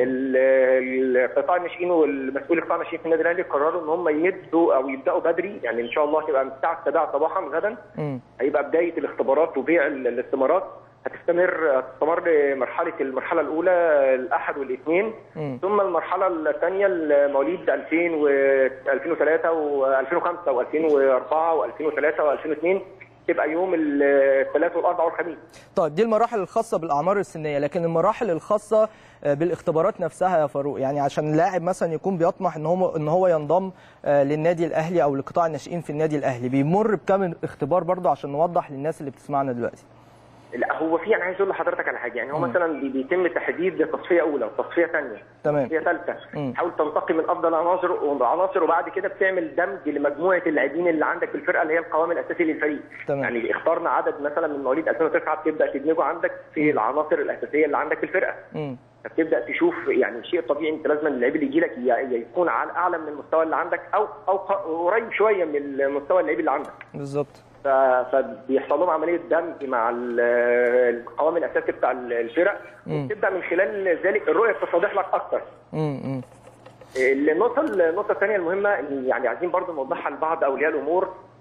القطاع الناشئين والمسؤول قطاع الناشئين في النادي الاهلي قرروا ان هم يدوا او يبداوا بدري. يعني ان شاء الله هتبقى من الساعه السابعة صباحا غدا م. هيبقى بدايه الاختبارات وبيع الاستمارات. هتستمر هتستمر مرحله المرحله الاولى الاحد والاثنين، ثم المرحله الثانيه المواليد ألفين وثلاثة وألفين وخمسة وألفين وأربعة وألفين وثلاثة وألفين واثنين تبقى يوم الثلاث والاربع والخميس. طيب دي المراحل الخاصه بالاعمار السنيه، لكن المراحل الخاصه بالاختبارات نفسها يا فاروق، يعني عشان لاعب مثلا يكون بيطمح ان هو ان هو ينضم للنادي الاهلي او لقطاع الناشئين في النادي الاهلي، بيمر بكام اختبار برضه عشان نوضح للناس اللي بتسمعنا دلوقتي؟ لا هو في انا عايز اقول لحضرتك على حاجه. يعني هو م. مثلا بيتم تحديد تصفيه اولى وتصفيه ثانيه، تمام، تصفيه ثالثه، تحاول تنتقي من افضل عناصر وعناصر، وبعد كده بتعمل دمج لمجموعه اللاعبين اللي عندك في الفرقه اللي هي القوام الاساسي للفريق. تمام. يعني اخترنا عدد مثلا من مواليد ألفين وتسعة بتبدا تدمجه عندك في العناصر الاساسيه اللي عندك في الفرقه. م. فبتبدا تشوف يعني شيء طبيعي، انت لازم اللعيب اللي يجي لك يكون اعلى من المستوى اللي عندك او او قريب شويه من المستوى اللعيب اللي عندك. بالظبط. فبيحصل لهم عمليه دمج مع القوام الاساسي بتاع الفرق، وتبدا من خلال ذلك الرؤيه تتضح لك اكثر. النقطه النقطه الثانيه المهمه، يعني عايزين برضو نوضحها لبعض اولياء الامور،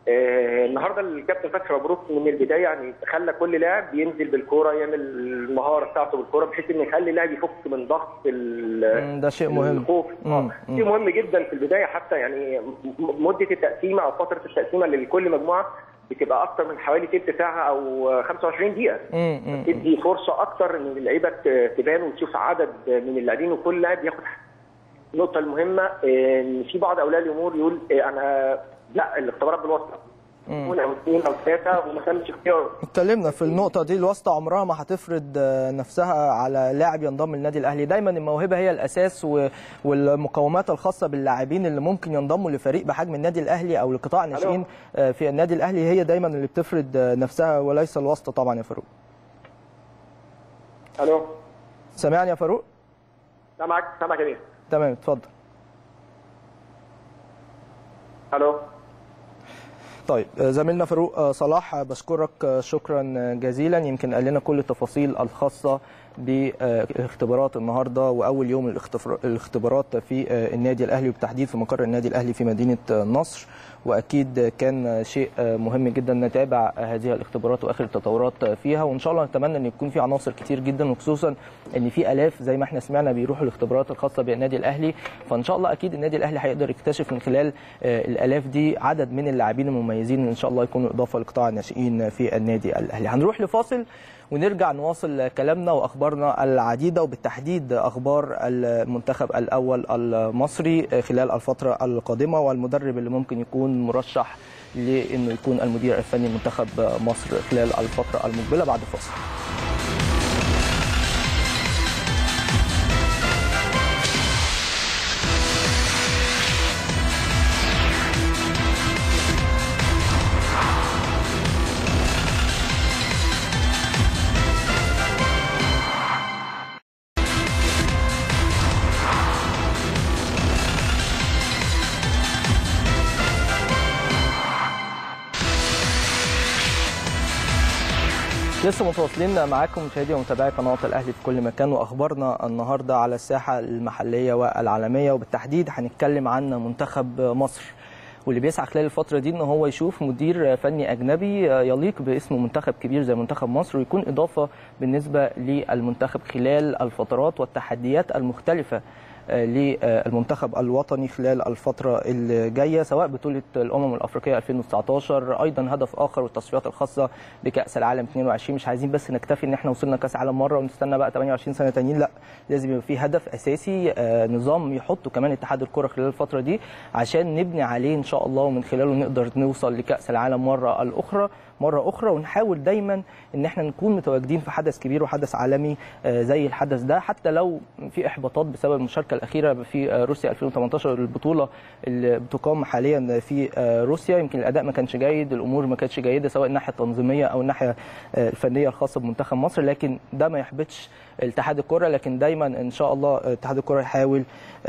آه النهارده الكابتن فتحي مبروك من البدايه يعني خلى كل لاعب ينزل بالكوره يعمل المهاره بتاعته بالكوره بحيث انه يخلي اللاعب يفك من ضغط ده شيء مهم. الخوف اه شيء مهم جدا في البدايه، حتى يعني مده التقسيمه او فتره التقسيمه لكل مجموعه بتبقى اكتر من حوالي ثلث ساعه او خمسة وعشرين دقيقه، تدي فرصه اكتر ان اللعيبه تبان وتشوف عدد من اللاعبين وكل لاعب ياخد. النقطه المهمه ان في بعض اولياء الامور يقول انا لا الاختبارات بالواسطه اولى او اثنين او ثلاثه وما كانش اختيار. اتكلمنا في النقطه دي، الواسطه عمرها ما هتفرض نفسها على لاعب ينضم للنادي الاهلي، دايما الموهبه هي الاساس والمقومات الخاصه باللاعبين اللي ممكن ينضموا لفريق بحجم النادي الاهلي او لقطاع الناشئين في النادي الاهلي هي دايما اللي بتفرض نفسها وليس الواسطه طبعا يا فاروق. الو سامعني يا فاروق؟ سامعك سامعك يا بيه. تمام اتفضل. الو طيب زميلنا فاروق صلاح بشكرك شكرا جزيلا، يمكن قال لنا كل التفاصيل الخاصه باختبارات النهارده واول يوم الاختبارات في النادي الاهلي وبالتحديد في مقر النادي الاهلي في مدينه نصر، واكيد كان شيء مهم جدا نتابع هذه الاختبارات واخر التطورات فيها، وان شاء الله نتمنى ان يكون في عناصر كتير جدا وخصوصا ان في الاف زي ما احنا سمعنا بيروحوا الاختبارات الخاصه بالنادي الاهلي، فان شاء الله اكيد النادي الاهلي هيقدر يكتشف من خلال الالاف دي عدد من اللاعبين المميزين ان شاء الله يكونوا اضافه لقطاع الناشئين في النادي الاهلي. هنروح لفاصل ونرجع نواصل كلامنا واخبارنا العديده وبالتحديد اخبار المنتخب الاول المصري خلال الفتره القادمه والمدرب اللي ممكن يكون مرشح لانه يكون المدير الفني لمنتخب مصر خلال الفتره المقبله بعد فاصل. لسه متواصلين معاكم مشاهدي ومتابعي قناه الاهلي في كل مكان، واخبارنا النهارده على الساحه المحليه والعالميه، وبالتحديد هنتكلم عن منتخب مصر واللي بيسعى خلال الفتره دي ان هو يشوف مدير فني اجنبي يليق باسم منتخب كبير زي منتخب مصر ويكون اضافه بالنسبه للمنتخب خلال الفترات والتحديات المختلفه للمنتخب الوطني خلال الفترة الجاية، سواء بطولة الأمم الأفريقية ألفين وتسعتاشر، أيضا هدف آخر والتصفيات الخاصة بكأس العالم اثنين وعشرين. مش عايزين بس نكتفي إن احنا وصلنا كأس عالم مرة ونستنى بقى ثمانية وعشرين سنة تانيين، لا لازم يبقى في هدف أساسي، نظام يحطه كمان اتحاد الكرة خلال الفترة دي عشان نبني عليه إن شاء الله ومن خلاله نقدر نوصل لكأس العالم مرة الأخرى مرة أخرى، ونحاول دايما إن احنا نكون متواجدين في حدث كبير وحدث عالمي زي الحدث ده، حتى لو في إحباطات بسبب المشاركة الأخيرة في روسيا ألفين وثمانية عشر، البطولة اللي بتقام حاليا في روسيا. يمكن الأداء ما كانش جيد، الأمور ما كانتش جيدة سواء الناحية التنظيمية أو الناحية الفنية الخاصة بمنتخب مصر، لكن ده ما يحبطش اتحاد الكرة، لكن دايما إن شاء الله اتحاد الكرة يحاول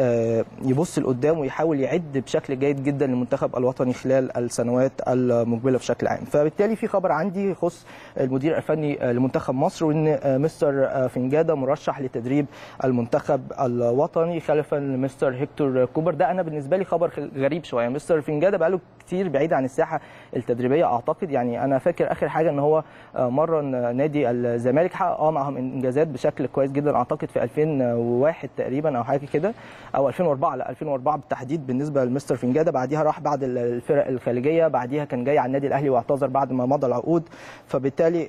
يبص لقدام ويحاول يعد بشكل جيد جدا للمنتخب الوطني خلال السنوات المقبلة بشكل عام. فبالتالي في خبر عندي يخص المدير الفني لمنتخب مصر، وان مستر فنجادة مرشح لتدريب المنتخب الوطني خلفا لمستر هيكتور كوبر. ده انا بالنسبه لي خبر غريب شويه، مستر فنجادة بقاله كتير بعيد عن الساحه التدريبيه اعتقد، يعني انا فاكر اخر حاجه ان هو مرن نادي الزمالك، حقق اه معهم انجازات بشكل كويس جدا اعتقد في ألفين وواحد تقريبا او حاجه كده، او ألفين وأربعة، لا ألفين وأربعة بالتحديد بالنسبه لمستر فنجادة. بعديها راح بعد الفرق الخليجيه، بعديها كان جاي على النادي الاهلي واعتذر بعد ما مضى العقود، فبالتالي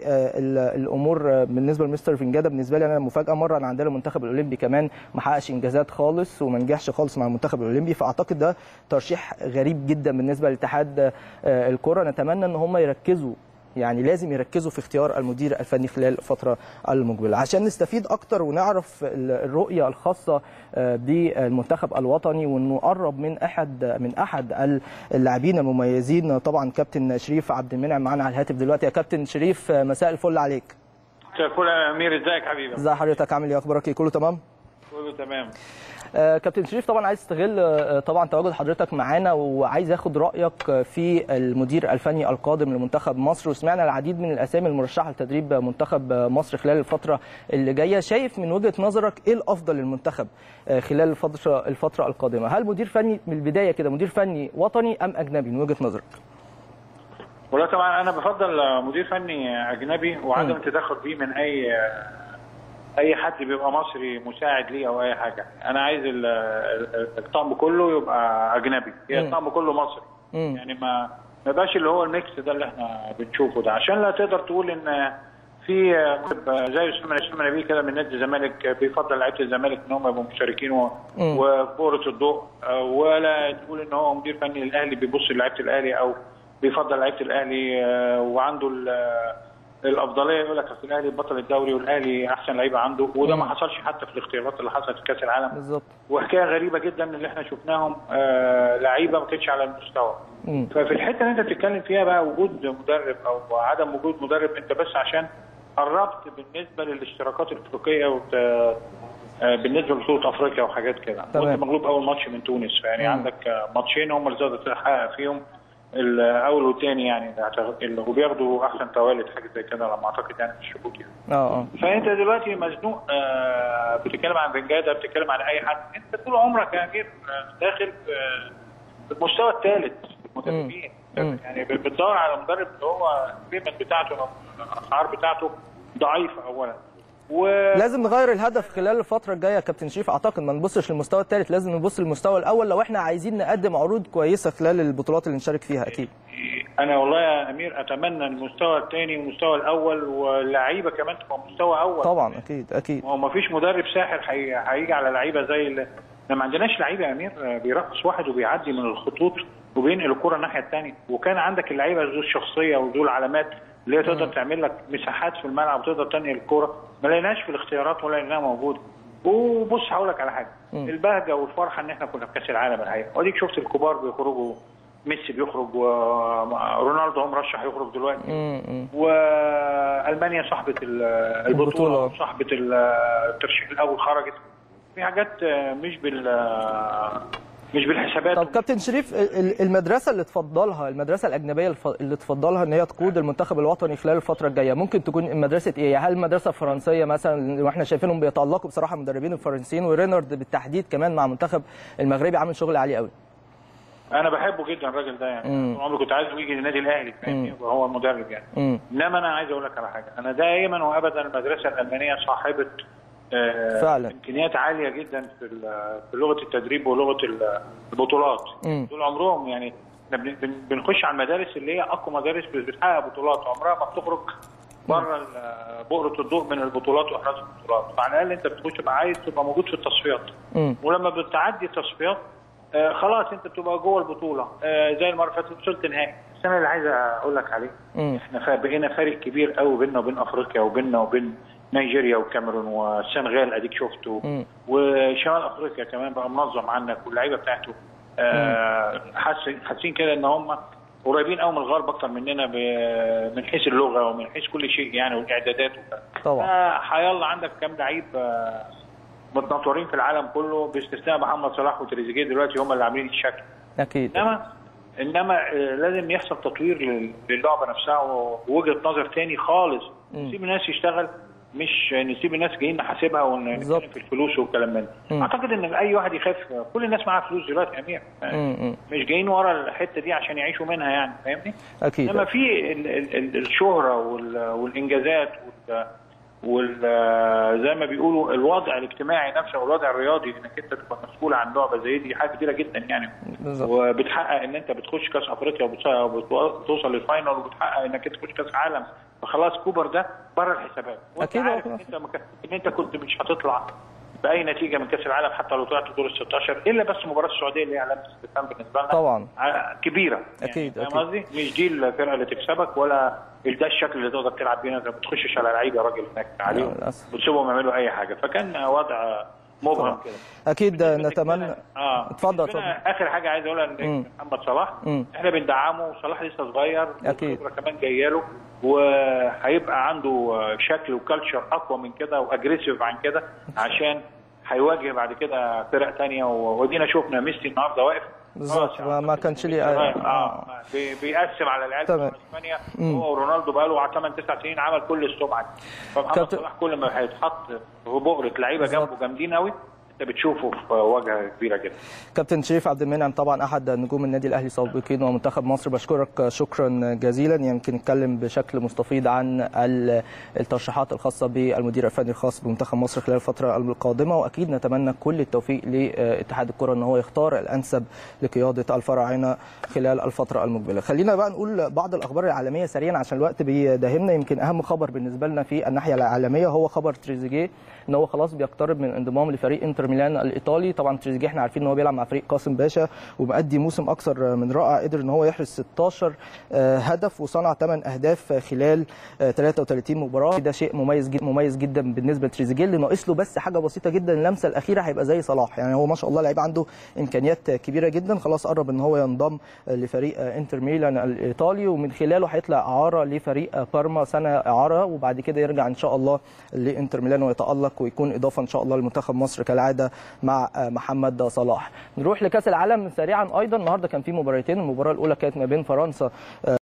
الامور بالنسبه لمستر فنجادة بالنسبه لي انا مفاجاه. مره انا عندنا المنتخب الاولمبي كمان ما حققش انجازات خالص وما نجحش خالص مع المنتخب الاولمبي، فاعتقد ده ترشيح غريب جدا بالنسبه لاتحاد الكره. نتمنى ان هم يركزوا، يعني لازم يركزوا في اختيار المدير الفني خلال الفتره المقبله عشان نستفيد اكتر ونعرف الرؤيه الخاصه بالمنتخب الوطني، وانه قرب من احد من احد اللاعبين المميزين. طبعا كابتن شريف عبد المنعم معانا على الهاتف دلوقتي. يا كابتن شريف مساء الفل عليك. مساء الفل يا امير، ازيك حبيبي؟ ازي حضرتك، عامل ايه، اخبارك ايه، كله تمام؟ كله تمام. آه كابتن شريف، طبعا عايز استغل آه طبعا تواجد حضرتك معانا وعايز اخد رايك في المدير الفني القادم لمنتخب مصر، وسمعنا العديد من الاسامي المرشحه لتدريب منتخب مصر خلال الفتره اللي جايه. شايف من وجهه نظرك ايه الافضل للمنتخب آه خلال الفتره الفتره القادمه؟ هل مدير فني من البدايه كده، مدير فني وطني ام اجنبي من وجهه نظرك؟ والله طبعا انا بفضل مدير فني اجنبي وعدم التدخل فيه من اي اي حد بيبقى مصري مساعد ليه او اي حاجه. انا عايز الطقم كله يبقى اجنبي، هي الطقم كله مصري. مم. يعني ما ما يبقاش اللي هو الميكس ده اللي احنا بنشوفه ده، عشان لا تقدر تقول ان في زي اسامه اسامه نبيل كده من نادي الزمالك بيفضل لعيبه الزمالك ان هم يبقوا مشاركين وكوره الضوء، ولا تقول ان هو مدير فني الاهلي بيبص لعيبه الاهلي او بيفضل لعيبه الاهلي وعنده الافضليه، يقول لك اصل الاهلي بطل الدوري والاهلي احسن لعيبه عنده، وده ما حصلش حتى في الاختيارات اللي حصلت في كاس العالم بالظبط. وحكايه غريبه جدا اللي احنا شفناهم آه لعيبه ما كانتش على المستوى. مم. ففي الحته اللي انت بتتكلم فيها بقى وجود مدرب او عدم وجود مدرب، انت بس عشان قربت بالنسبه للاشتراكات الافريقيه وت... آه بالنسبه لبطوله افريقيا وحاجات كده. كنت مغلوب اول ماتش من تونس، يعني مم. عندك ماتشين هم اللي تقدر تحقق فيهم الاول والثاني، يعني اللي وبياخدوا احسن توالد حاجه زي كده لما اعتقد يعني في الشبوك يعني. اه فانت دلوقتي مزنوق، آه بتتكلم عن بنجاده، بتتكلم عن اي حد، انت طول عمرك يا امير داخل في المستوى الثالث المدربين، يعني بتدور على مدرب اللي هو البيمنت بتاعته او الاسعار بتاعته ضعيفه اولا. و... لازم نغير الهدف خلال الفتره الجايه يا كابتن شريف، اعتقد ما نبصش للمستوى الثالث، لازم نبص للمستوى الاول لو احنا عايزين نقدم عروض كويسه خلال البطولات اللي نشارك فيها. اكيد انا والله يا امير اتمنى المستوى الثاني والمستوى الاول واللعيبه كمان تبقى مستوى اول. طبعا اكيد اكيد. هو ما فيش مدرب ساحر هيجي على لعيبه زي اللي ما عندناش لعيبه يا امير بيرقص واحد وبيعدي من الخطوط وبينقل الكره الناحيه الثانيه، وكان عندك اللعيبه ذو الشخصيه وذو العلامات اللي هي تقدر تعمل لك مساحات في الملعب وتقدر تنقل الكوره، ما لقيناش في الاختيارات ولا لقيناها موجوده. وبص هقول لك على حاجه، مم. البهجه والفرحه ان احنا كنا في كاس العالم الحقيقه، واديك شفت الكبار بيخرجوا، ميسي بيخرج ورونالدو هو مرشح يخرج دلوقتي، مم. والمانيا صاحبه البطوله صاحبه الترشيح الاول خرجت، في حاجات مش بال مش بالحسابات. طب كابتن شريف، المدرسه اللي تفضلها، المدرسه الاجنبيه اللي تفضلها ان هي تقود المنتخب الوطني خلال الفتره الجايه ممكن تكون مدرسه ايه؟ هل المدرسه الفرنسيه مثلا، واحنا شايفينهم بيتالقوا بصراحه المدربين الفرنسيين، ورينارد بالتحديد كمان مع المنتخب المغربي عامل شغل عالي قوي. انا بحبه جدا الراجل ده، يعني عمري كنت عايزه يجي للنادي الاهلي فاهمني، وهو المدرب يعني. مم. انما انا عايز اقول لك على حاجه، انا دائما وابدا المدرسه الالمانيه صاحبه فعلا امكانيات عاليه جدا في في لغه التدريب ولغه البطولات. مم. طول عمرهم يعني احنا بنخش على المدارس اللي هي اقوى مدارس بتحقق بطولات، عمرها ما بتخرج بره بؤره الضوء من البطولات واحراز البطولات، فعلى الاقل انت بتخش تبقى عايز تبقى موجود في التصفيات. مم. ولما بتعدي التصفيات آه خلاص انت بتبقى جوه البطوله، آه زي المره اللي فاتت وصلت نهائي. السنه اللي عايز اقول لك عليه، مم. احنا بقينا فارق كبير قوي بيننا وبين افريقيا وبيننا وبين نيجيريا والكاميرون والسنغال اديك شفته، مم. وشمال افريقيا كمان بقى منظم عنك واللعيبه بتاعته آه حاسين حاسين كده ان هم قريبين قوي من الغرب اكتر مننا من حيث اللغه ومن حيث كل شيء يعني والاعدادات وكده. طبعا حيالله عندك كام لعيب آه متنطورين في العالم كله باستثناء محمد صلاح وتريزيجيه دلوقتي هم اللي عاملين الشكل. اكيد. انما انما لازم يحصل تطوير للعبه نفسها ووجهه نظر ثاني خالص، نسيب الناس يشتغل، مش نسيب الناس جايين نحاسبها ونتكلم في الفلوس والكلام من ده. اعتقد ان اي واحد يخاف، كل الناس معاها فلوس دلوقتي يا امير، مش جايين ورا الحته دي عشان يعيشوا منها يعني فاهمني؟ اكيد. انما في ال ال ال الشهره والانجازات وال زي ما بيقولوا الوضع الاجتماعي نفسه والوضع الرياضي، انك انت تبقى مسؤول عن لعبه زي دي حاجه كتيره جدا يعني. بالزبط. وبتحقق ان انت بتخش كاس افريقيا وبتوصل للفاينل، وبتحقق انك انت تخش كاس عالم، فخلاص كوبر ده بره الحسابات. اكيد. عارف ان انت مك... ان انت كنت مش هتطلع باي نتيجه من كاس العالم حتى لو طلعت دور ال ستاشر، الا بس مباراه السعوديه اللي هي علامه استفهام بالنسبه لنا طبعا كبيره. اكيد. يعني فاهم قصدي؟ مش دي الفرقه اللي تكسبك ولا ده الشكل اللي تقدر تلعب بيه، انت ما بتخشش على لعيبه يا راجل هناك عليهم وتسيبهم يعملوا اي حاجه، فكان وضع مبهم كده. اكيد نتمنى. اه اتفضل اتفضل. اخر حاجه عايز اقولها ان محمد صلاح مم. احنا بندعمه، وصلاح لسه صغير، اكيد كمان جايه له، وهيبقى عنده شكل وكالتشر اقوى من كده واجريسيف عن كده، عشان هيواجه بعد كده فرق ثانيه. ودينا شفنا ميسي النهارده واقف بالظبط، ما كانش ليه اه, آه. بيقسم على العيال في اسبانيا، هو ورونالدو بقى له ثمانية تسعة سنين عمل كل السمعه دي. فمحمد صلاح كل ما هيتحط في بؤره لعيبه جنبه جامدين قوي انت بتشوفه في واجهه كبيره جدا. كابتن شريف عبد المنعم طبعا احد نجوم النادي الاهلي سابقين ومنتخب مصر، بشكرك شكرا جزيلا. يمكن نتكلم بشكل مستفيض عن الترشيحات الخاصه بالمدير الفني الخاص بمنتخب مصر خلال الفتره القادمه، واكيد نتمنى كل التوفيق لاتحاد الكره ان هو يختار الانسب لقياده الفراعنه خلال الفتره المقبله. خلينا بقى نقول بعض الاخبار العالميه سريعا عشان الوقت بيداهمنا. يمكن اهم خبر بالنسبه لنا في الناحيه العالميه هو خبر تريزيجيه ان هو خلاص بيقترب من انضمام لفريق انتر ميلان الايطالي. طبعا تريزيجيه احنا عارفين ان هو بيلعب مع فريق قاسم باشا ومؤدي موسم اكثر من رائع، قدر ان هو يحرز ستاشر هدف وصنع ثمانية اهداف خلال ثلاثة وثلاثين مباراه. ده شيء مميز جدا مميز جدا بالنسبه لتريزيجيه، اللي ناقص له بس حاجه بسيطه جدا، اللمسه الاخيره هيبقى زي صلاح. يعني هو ما شاء الله لعيب عنده امكانيات كبيره جدا، خلاص قرب ان هو ينضم لفريق انتر ميلان الايطالي، ومن خلاله هيطلع اعاره لفريق بارما سنه اعاره، وبعد كده يرجع ان شاء الله لانتر ميلان ويتالق ويكون اضافه ان شاء الله لمنتخب مصر كالعاده مع محمد صلاح. نروح لكاس العالم سريعا. ايضا النهارده كان في مباراتين، المباراه الاولى كانت ما بين فرنسا